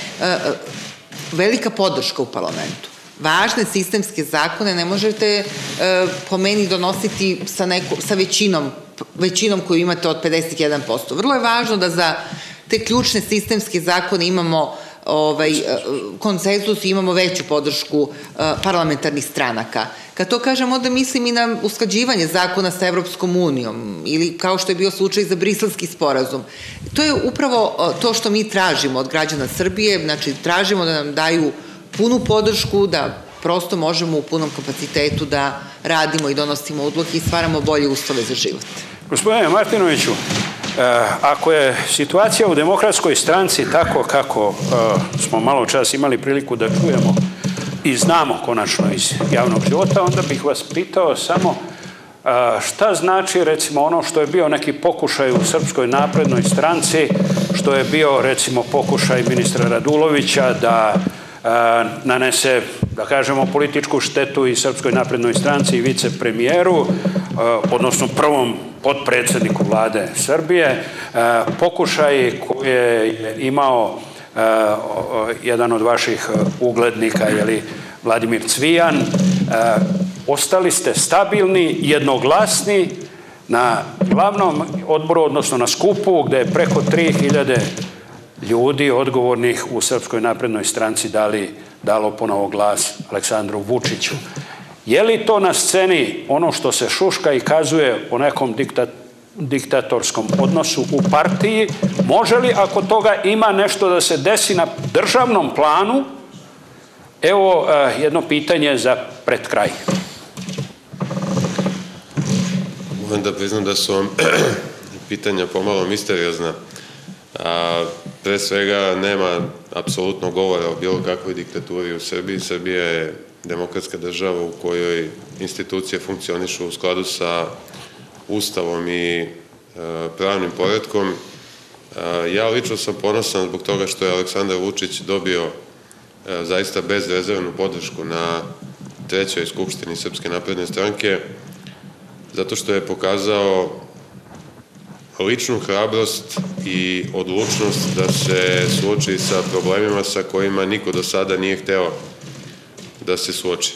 velika podrška u parlamentu. Važne sistemske zakone ne možete e, po meni donositi sa, neko, sa većinom, većinom koju imate od pedeset jedan posto. Vrlo je važno da za te ključne sistemske zakone imamo ovaj, konsenzus i imamo veću podršku e, parlamentarnih stranaka. Kad to kažem, onda mislim i na usklađivanje zakona sa Evropskom unijom ili kao što je bio slučaj za Briselski sporazum. To je upravo to što mi tražimo od građana Srbije, znači tražimo da nam daju punu podršku, da prosto možemo u punom kapacitetu da radimo i donosimo odluke i stvaramo bolje uslove za život. Gospodine Martinoviću, ako je situacija u Demokratskoj stranci tako kako smo malo čas imali priliku da čujemo i znamo konačno iz javnog života, onda bih vas pitao samo šta znači recimo ono što je bio neki pokušaj u Srpskoj naprednoj stranci, što je bio recimo pokušaj ministra Radulovića da nanese, da kažemo, političku štetu i Srpskoj naprednoj stranci i vicepremijeru, odnosno prvom potpredsedniku vlade Srbije, pokušaj koje je imao jedan od vaših uglednika, jeli, Vladimir Cvijan. Ostali ste stabilni, jednoglasni na glavnom odboru, odnosno na skupu, gde je preko tri hiljade ljudi odgovornih u Srpskoj naprednoj stranci dali, dalo ponovo glas Aleksandru Vučiću. Je li to na sceni ono što se šuška i kazuje o nekom diktat, diktatorskom odnosu u partiji? Može li, ako toga ima, nešto da se desi na državnom planu? Evo uh, jedno pitanje za pred kraj. Moram da priznam da su vam pitanja pomalo misteriozna. A, pre svega nema apsolutno govora o bilo kakvoj diktaturi u Srbiji. Srbija je demokratska država u kojoj institucije funkcionišu u skladu sa Ustavom i pravnim poretkom. Ja lično sam ponosan zbog toga što je Aleksandar Vučić dobio zaista bezrezervnu podršku na trećoj Skupštini Srpske napredne stranke, zato što je pokazao ličnu hrabrost i odlučnost da se suoči sa problemima sa kojima niko do sada nije hteo da se suoči.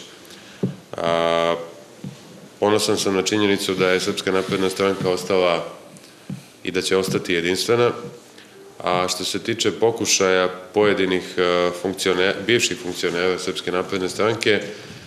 Ponosan sam na činjenicu da je Srpska napredna stranka ostala i da će ostati jedinstvena, a što se tiče pokušaja pojedinih bivših funkcionera Srpske napredne stranke,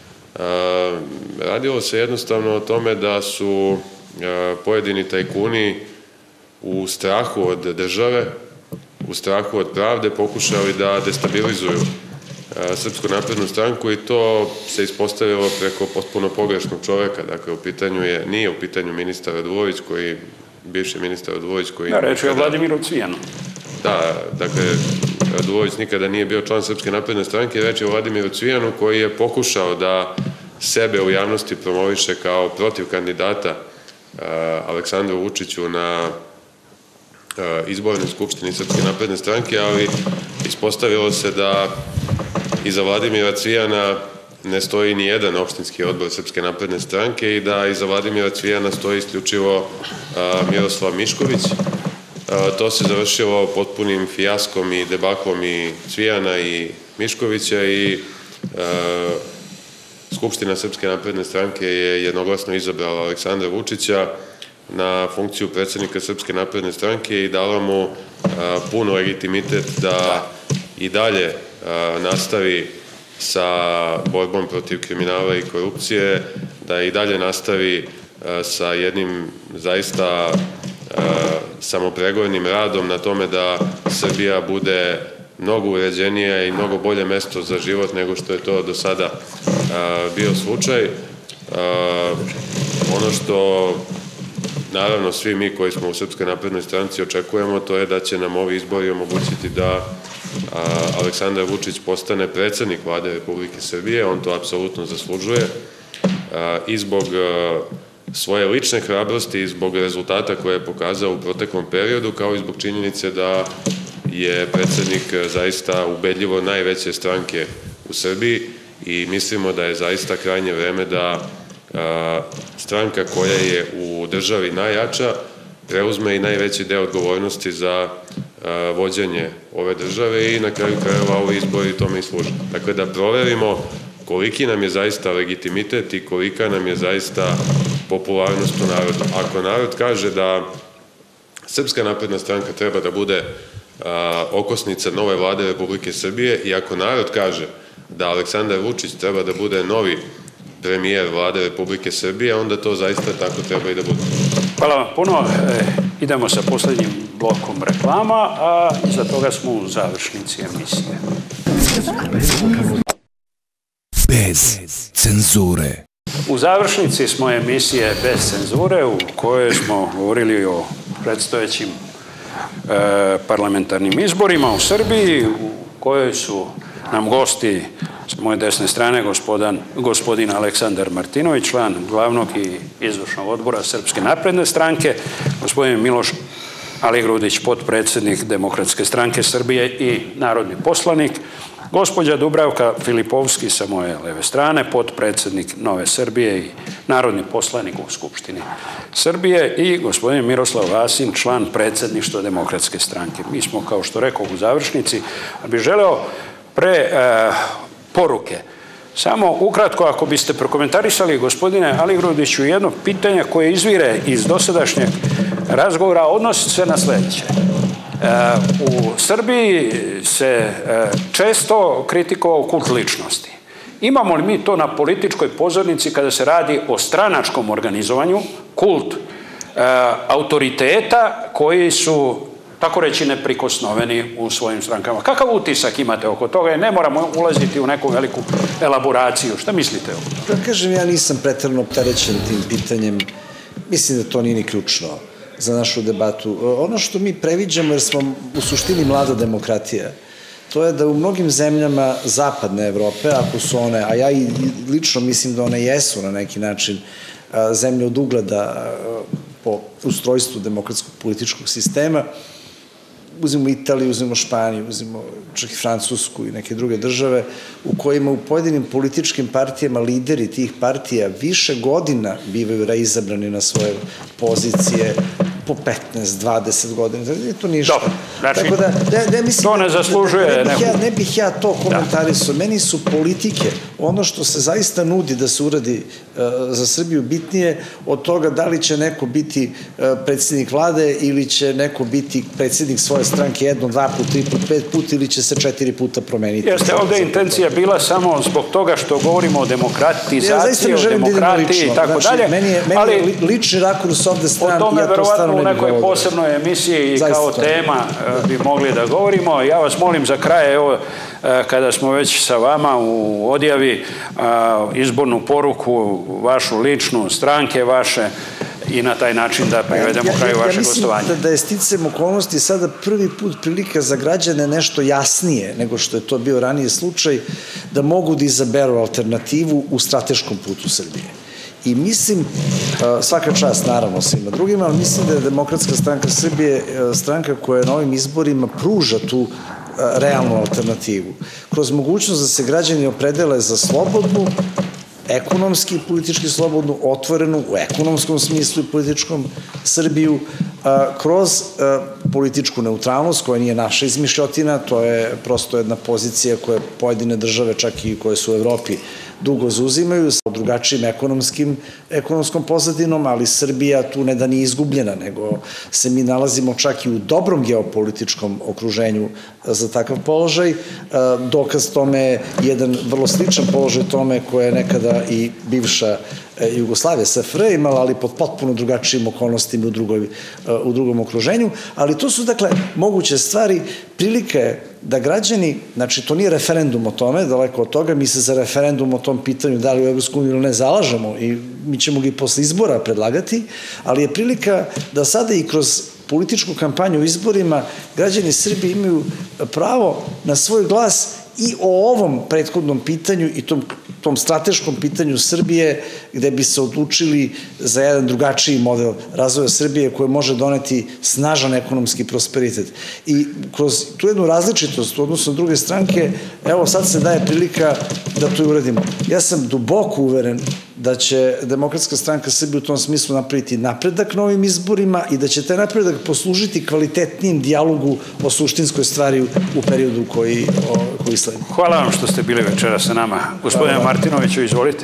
radilo se jednostavno o tome da su pojedini tajkuni u strahu od države, u strahu od pravde pokušali da destabilizuju Srpsku naprednu stranku i to se ispostavilo preko potpuno pogrešnog čoveka. Dakle, u pitanju je, nije u pitanju ministar Radulović, koji, bivši ministar Radulović, koji... Da, reč je o Vladimiru Cvijanu. Da, dakle, Radulović nikada nije bio član Srpske napredne stranke, reč je o Vladimiru Cvijanu, koji je pokušao da sebe u javnosti promoviše kao protiv kandidata Aleksandru Vučiću na izbornoj skupštini Srpske napredne stranke, ali ispostavilo se da iza Vladimira Cvijana ne stoji ni jedan opštinski odbor Srpske napredne stranke i da iza Vladimira Cvijana stoji isključivo Miroslav Mišković. To se završilo potpunim fijaskom i debaklom i Cvijana i Miškovića i Skupština Srpske napredne stranke je jednoglasno izabrala Aleksandra Vučića na funkciju predsednika Srpske napredne stranke i dala mu puno legitimitet da i dalje nastavi sa borbom protiv kriminala i korupcije, da i dalje nastavi sa jednim zaista samopregornim radom na tome da Srbija bude mnogo uređenija i mnogo bolje mesto za život nego što je to do sada bio slučaj. Ono što naravno svi mi koji smo u Srpskoj naprednoj stranci očekujemo, to je da će nam ovi izbori omogućiti da Aleksandar Vučić postane predsednik Vlade Republike Srbije. On to apsolutno zaslužuje i zbog svoje lične hrabrosti i zbog rezultata koje je pokazao u proteklom periodu, kao i zbog činjenice da je predsednik zaista ubedljivo najveće stranke u Srbiji i mislimo da je zaista krajnje vreme da stranka koja je u državi najjača preuzme i najveći deo odgovornosti za vođenje ove države i na kraju krajeva ovi izbori tome i služe. Dakle, da proverimo koliki nam je zaista legitimitet i kolika nam je zaista popularnost u narodu. Ako narod kaže da Srpska napredna stranka treba da bude okosnica nove vlade Republike Srbije i ako narod kaže da Aleksandar Vučić treba da bude novi premijer vlade Republike Srbije, onda to zaista tako treba i da bude. Hvala vam puno. Idemo sa poslednjim blokom reklama, a iza toga smo u završnici emisije. Bez cenzure. U završnici smo emisije Bez cenzure, u kojoj smo govorili o predstojećim parlamentarnim izborima u Srbiji, u kojoj su nam gosti s moje desne strane gospodin Aleksandar Martinović, član glavnog i izvršnog odbora Srpske napredne stranke, gospodin Miloš Aligrudić, potpredsednik Demokratske stranke Srbije i narodni poslanik, gospođa Dubravka Filipovski sa moje leve strane, potpredsednik Nove Srbije i narodni poslanik u Skupštini Srbije i gospodin Miroslav Vasin, član predsedništva Demokratske stranke. Mi smo, kao što rekao, u završnici, a bih želeo pre poruke. Samo ukratko, ako biste prokomentarisali, gospodine Aligrudiću, jedno pitanje koje izvire iz dosadašnjeg razgovora odnosi se na sledeće. U Srbiji se često kritikovao kult ličnosti. Imamo li mi to na političkoj pozornici kada se radi o stranačkom organizovanju, kult autoriteta koji su, tako reći, neprikosnoveni u svojim strankama? Kakav utisak imate oko toga? Ne moramo ulaziti u neku veliku elaboraciju. Šta mislite o tome? Da kažem, ja nisam preterano opterećen tim pitanjem. Mislim da to nije ni ključno za našu debatu. Ono što mi previđamo, jer smo u suštini mlada demokratija, to je da u mnogim zemljama zapadne Evrope, ako su one, a ja i lično mislim da one jesu na neki način zemlje od ugleda po ustrojstvu demokratskog političkog sistema, uzmimo Italiju, uzmimo Španiju, uzmimo čak i Francusku i neke druge države, u kojima u pojedinim političkim partijama lideri tih partija više godina bivaju reizabrani na svoje pozicije, po petnaest, dvadeset godina, je to ništa. Dobro, znači, tako da, da, mislim, to ne zaslužuje ne bih, neku... ja, ne bih ja to komentarisao. Da. Meni su politike, ono što se zaista nudi da se uradi uh, za Srbiju bitnije od toga da li će neko biti uh, predsjednik vlade ili će neko biti predsjednik svoje stranke jedno, dva put, tri put, pet put ili će se četiri puta promeniti. Jeste, ovde intencija bila samo zbog toga što govorimo o demokratizaciji, ja o demokratiji i tako znači, dalje. Meni je, meni ali, je lični rakurs ovde stran. O tome ja verovatno u nekoj posebnoj emisiji i kao tema bi mogli da govorimo. Ja vas molim za kraj, evo, kada smo već sa vama u odjavi, izbornu poruku, vašu ličnu, stranke vaše, i na taj način da privedemo kraju vaše gostovanje. Ja mislim da je sticajem okolnosti sada prvi put prilika za građane nešto jasnije nego što je to bio ranije slučaj, da mogu da izaberu alternativu u strateškom putu Srbije. I mislim, svaka čast naravno svima drugima, ali mislim da je Demokratska stranka Srbije stranka koja na ovim izborima pruža tu realnu alternativu. Kroz mogućnost da se građani opredele za slobodnu, ekonomski i politički slobodnu, otvorenu u ekonomskom smislu i političkom Srbiju, kroz političku neutralnost koja nije naša izmišljotina, to je prosto jedna pozicija koje pojedine države, čak i koje su u Evropi, dugo zauzimaju sa drugačijim ekonomskim, ekonomskom pozadinom, ali Srbija tu ne da nije izgubljena, nego se mi nalazimo čak i u dobrom geopolitičkom okruženju za takav položaj. Dokaz tome je jedan vrlo sličan položaj tome koje je nekada i bivša Jugoslavija, S F R imala, ali pod potpuno drugačijim okolnostima u, drugoj, u drugom okruženju, ali to su dakle moguće stvari. Prilika je da građani, znači to nije referendum o tome, daleko od toga, mi se za referendum o tom pitanju da li u Evropsku uniju ili ne zalažemo i mi ćemo ga i posle izbora predlagati, ali je prilika da sada i kroz političku kampanju u izborima građani Srbije imaju pravo na svoj glas i o ovom prethodnom pitanju i tom, tom strateškom pitanju Srbije, gde bi se odlučili za jedan drugačiji model razvoja Srbije koji može doneti snažan ekonomski prosperitet. I kroz tu jednu različitost u odnosu na druge stranke, evo sad se daje prilika da to i uradimo. Ja sam duboko uveren da će Demokratska stranka Srbije u tom smislu napraviti napredak na ovim izborima i da će taj napredak poslužiti kvalitetnijem dijalogu o suštinskoj stvari u periodu koji, o, koji sledi. Hvala vam što ste bili večera sa nama. Gospodine Martinoviću, izvolite.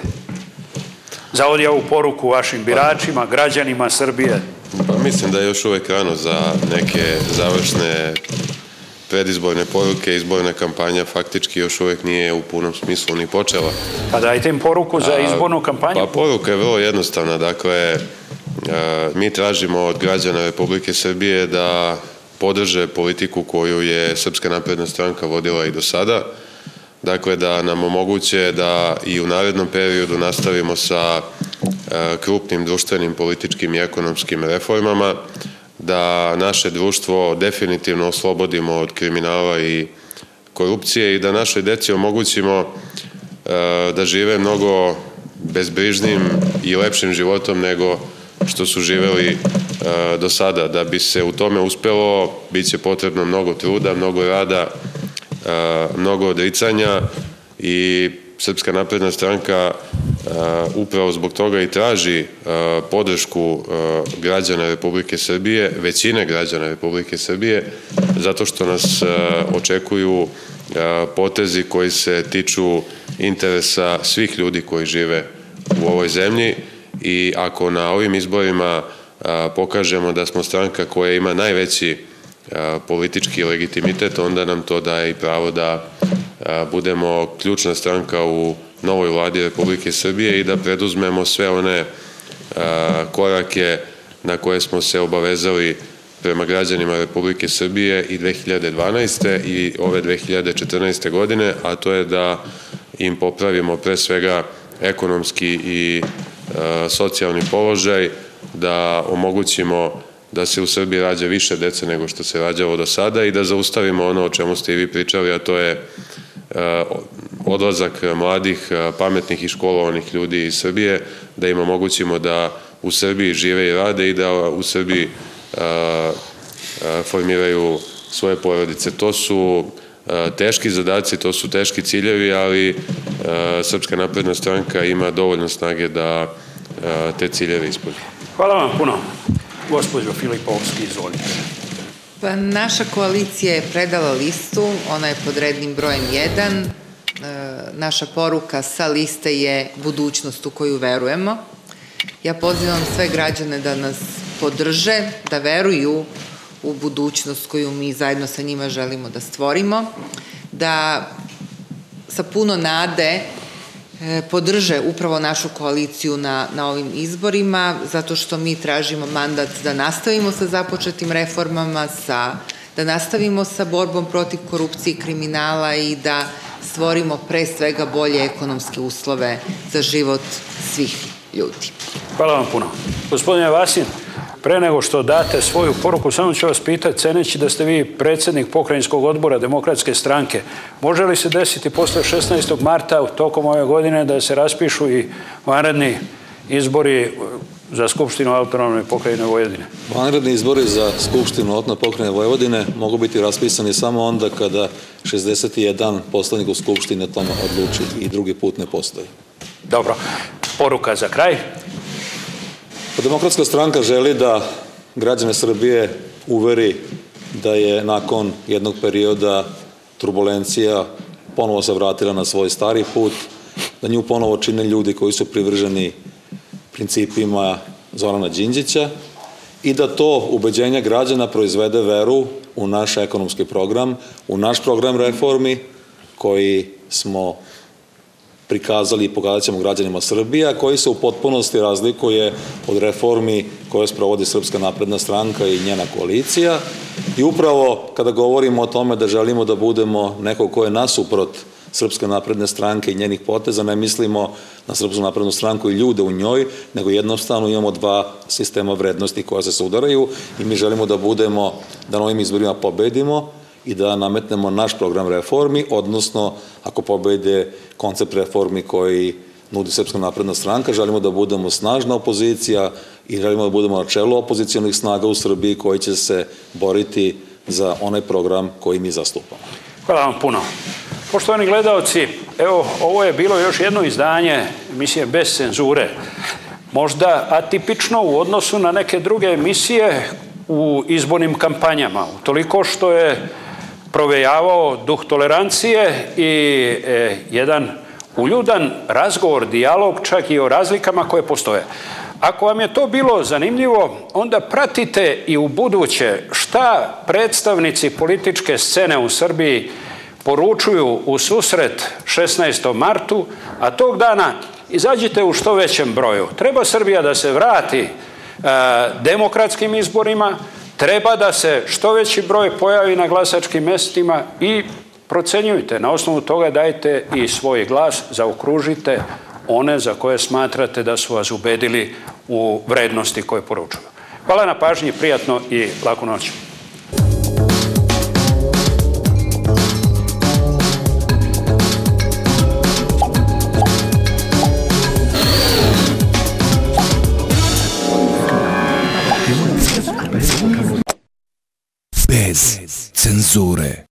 Za odjavu poruku vašim biračima, građanima Srbije. Pa mislim da je još uvek rano za neke završne predizborne poruke, izborna kampanja faktički još uvek nije u punom smislu ni počela. Pa dajte im poruku za izbornu kampanju. Pa poruka je vrlo jednostavna. Dakle, mi tražimo od građana Republike Srbije da podrže politiku koju je Srpska napredna stranka vodila i do sada. Dakle, da nam omoguće da i u narednom periodu nastavimo sa krupnim društvenim, političkim i ekonomskim reformama, da naše društvo definitivno oslobodimo od kriminala i korupcije i da našoj deci omogućimo da žive mnogo bezbrižnim i lepšim životom nego što su živeli do sada. Da bi se u tome uspelo, bit će potrebno mnogo truda, mnogo rada, mnogo odricanja i Srpska napredna stranka upravo zbog toga i traži podršku građana Republike Srbije, većine građana Republike Srbije, zato što nas očekuju potezi koji se tiču interesa svih ljudi koji žive u ovoj zemlji i ako na ovim izborima pokažemo da smo stranka koja ima najveći politički legitimitet, onda nam to daje i pravo da budemo ključna stranka u novoj vladi Republike Srbije i da preduzmemo sve one korake na koje smo se obavezali prema građanima Republike Srbije i dve hiljade dvanaeste. i ove dve hiljade četrnaeste. godine, a to je da im popravimo pre svega ekonomski i socijalni položaj, da omogućimo da se u Srbiji rađa više dece nego što se rađalo do sada i da zaustavimo ono o čemu ste i vi pričali, a to je odlazak mladih, pametnih i školovanih ljudi iz Srbije, da im omogućimo da u Srbiji žive i rade i da u Srbiji formiraju svoje porodice. To su teški zadaci, to su teški ciljevi, ali Srpska napredna stranka ima dovoljno snage da te ciljeve ispuni. Hvala vam puno. Gospođo Filipovski, izvolite. Pa naša koalicija je predala listu, ona je pod rednim brojem jedan. Naša poruka sa liste je budućnost u koju verujemo. Ja pozivam sve građane da nas podrže, da veruju u budućnost koju mi zajedno sa njima želimo da stvorimo, da sa puno nade podrže upravo našu koaliciju na, na ovim izborima, zato što mi tražimo mandat da nastavimo sa započetim reformama, sa, da nastavimo sa borbom protiv korupcije i kriminala i da stvorimo pre svega bolje ekonomske uslove za život svih ljudi. Hvala vam puno. Gospodine Vasin, pre nego što date svoju poruku, samo ću vas pitati, ceneći da ste vi predsjednik pokrajinskog odbora Demokratske stranke, može li se desiti posle šesnaestog marta tokom ove godine da se raspišu i vanredni izbori za Skupštinu autonomne pokrajine Vojvodine? Vanredni izbori za Skupštinu autonomne pokrajine Vojvodine mogu biti raspisani samo onda kada šezdeset jedan poslanik u Skupštini tome odluči i drugi put ne postoji. Dobro. Poruka za kraj. Demokratska stranka želi da građane Srbije uveri da je nakon jednog perioda turbulencija ponovo se vratila na svoj stari put, da nju ponovo čine ljudi koji su privrženi principima Zorana Đinđića i da to ubeđenje građana proizvede veru u naš ekonomski program, u naš program reformi koji smo prikazali i pokazat ćemo građanima Srbije, a koji se u potpunosti razlikuje od reformi koje sprovodi Srpska napredna stranka i njena koalicija. I upravo kada govorimo o tome da želimo da budemo neko ko je nasuprot Srpske napredne stranke i njenih poteza, ne mislimo na Srpsku naprednu stranku i ljude u njoj, nego jednostavno imamo dva sistema vrednosti koja se sudaraju i mi želimo da budemo, da na ovim izborima pobedimo i da nametnemo naš program reformi, odnosno ako pobede koncept reformi koji nudi Srpska napredna stranka, želimo da budemo snažna opozicija i želimo da budemo na čelu opozicijalnih snaga u Srbiji koji će se boriti za onaj program koji mi zastupamo. Hvala vam puno. Poštovani gledalci, evo, ovo je bilo još jedno izdanje emisije Bez cenzure. Možda atipično u odnosu na neke druge emisije u izbornim kampanjama, utoliko što je provejavao duh tolerancije i e, jedan uljudan razgovor, dijalog, čak i o razlikama koje postoje. Ako vam je to bilo zanimljivo, onda pratite i u buduće šta predstavnici političke scene u Srbiji poručuju u susret šesnaestom martu, a tog dana izađite u što većem broju. Treba Srbija da se vrati e, demokratskim izborima, treba da se što veći broj pojavi na glasačkim mestima i procenjujte. Na osnovu toga dajte i svoj glas, zaokružite one za koje smatrate da su vas ubedili u vrednosti koje poručuju. Hvala na pažnji, prijatno i laku noć. Bez cenzure.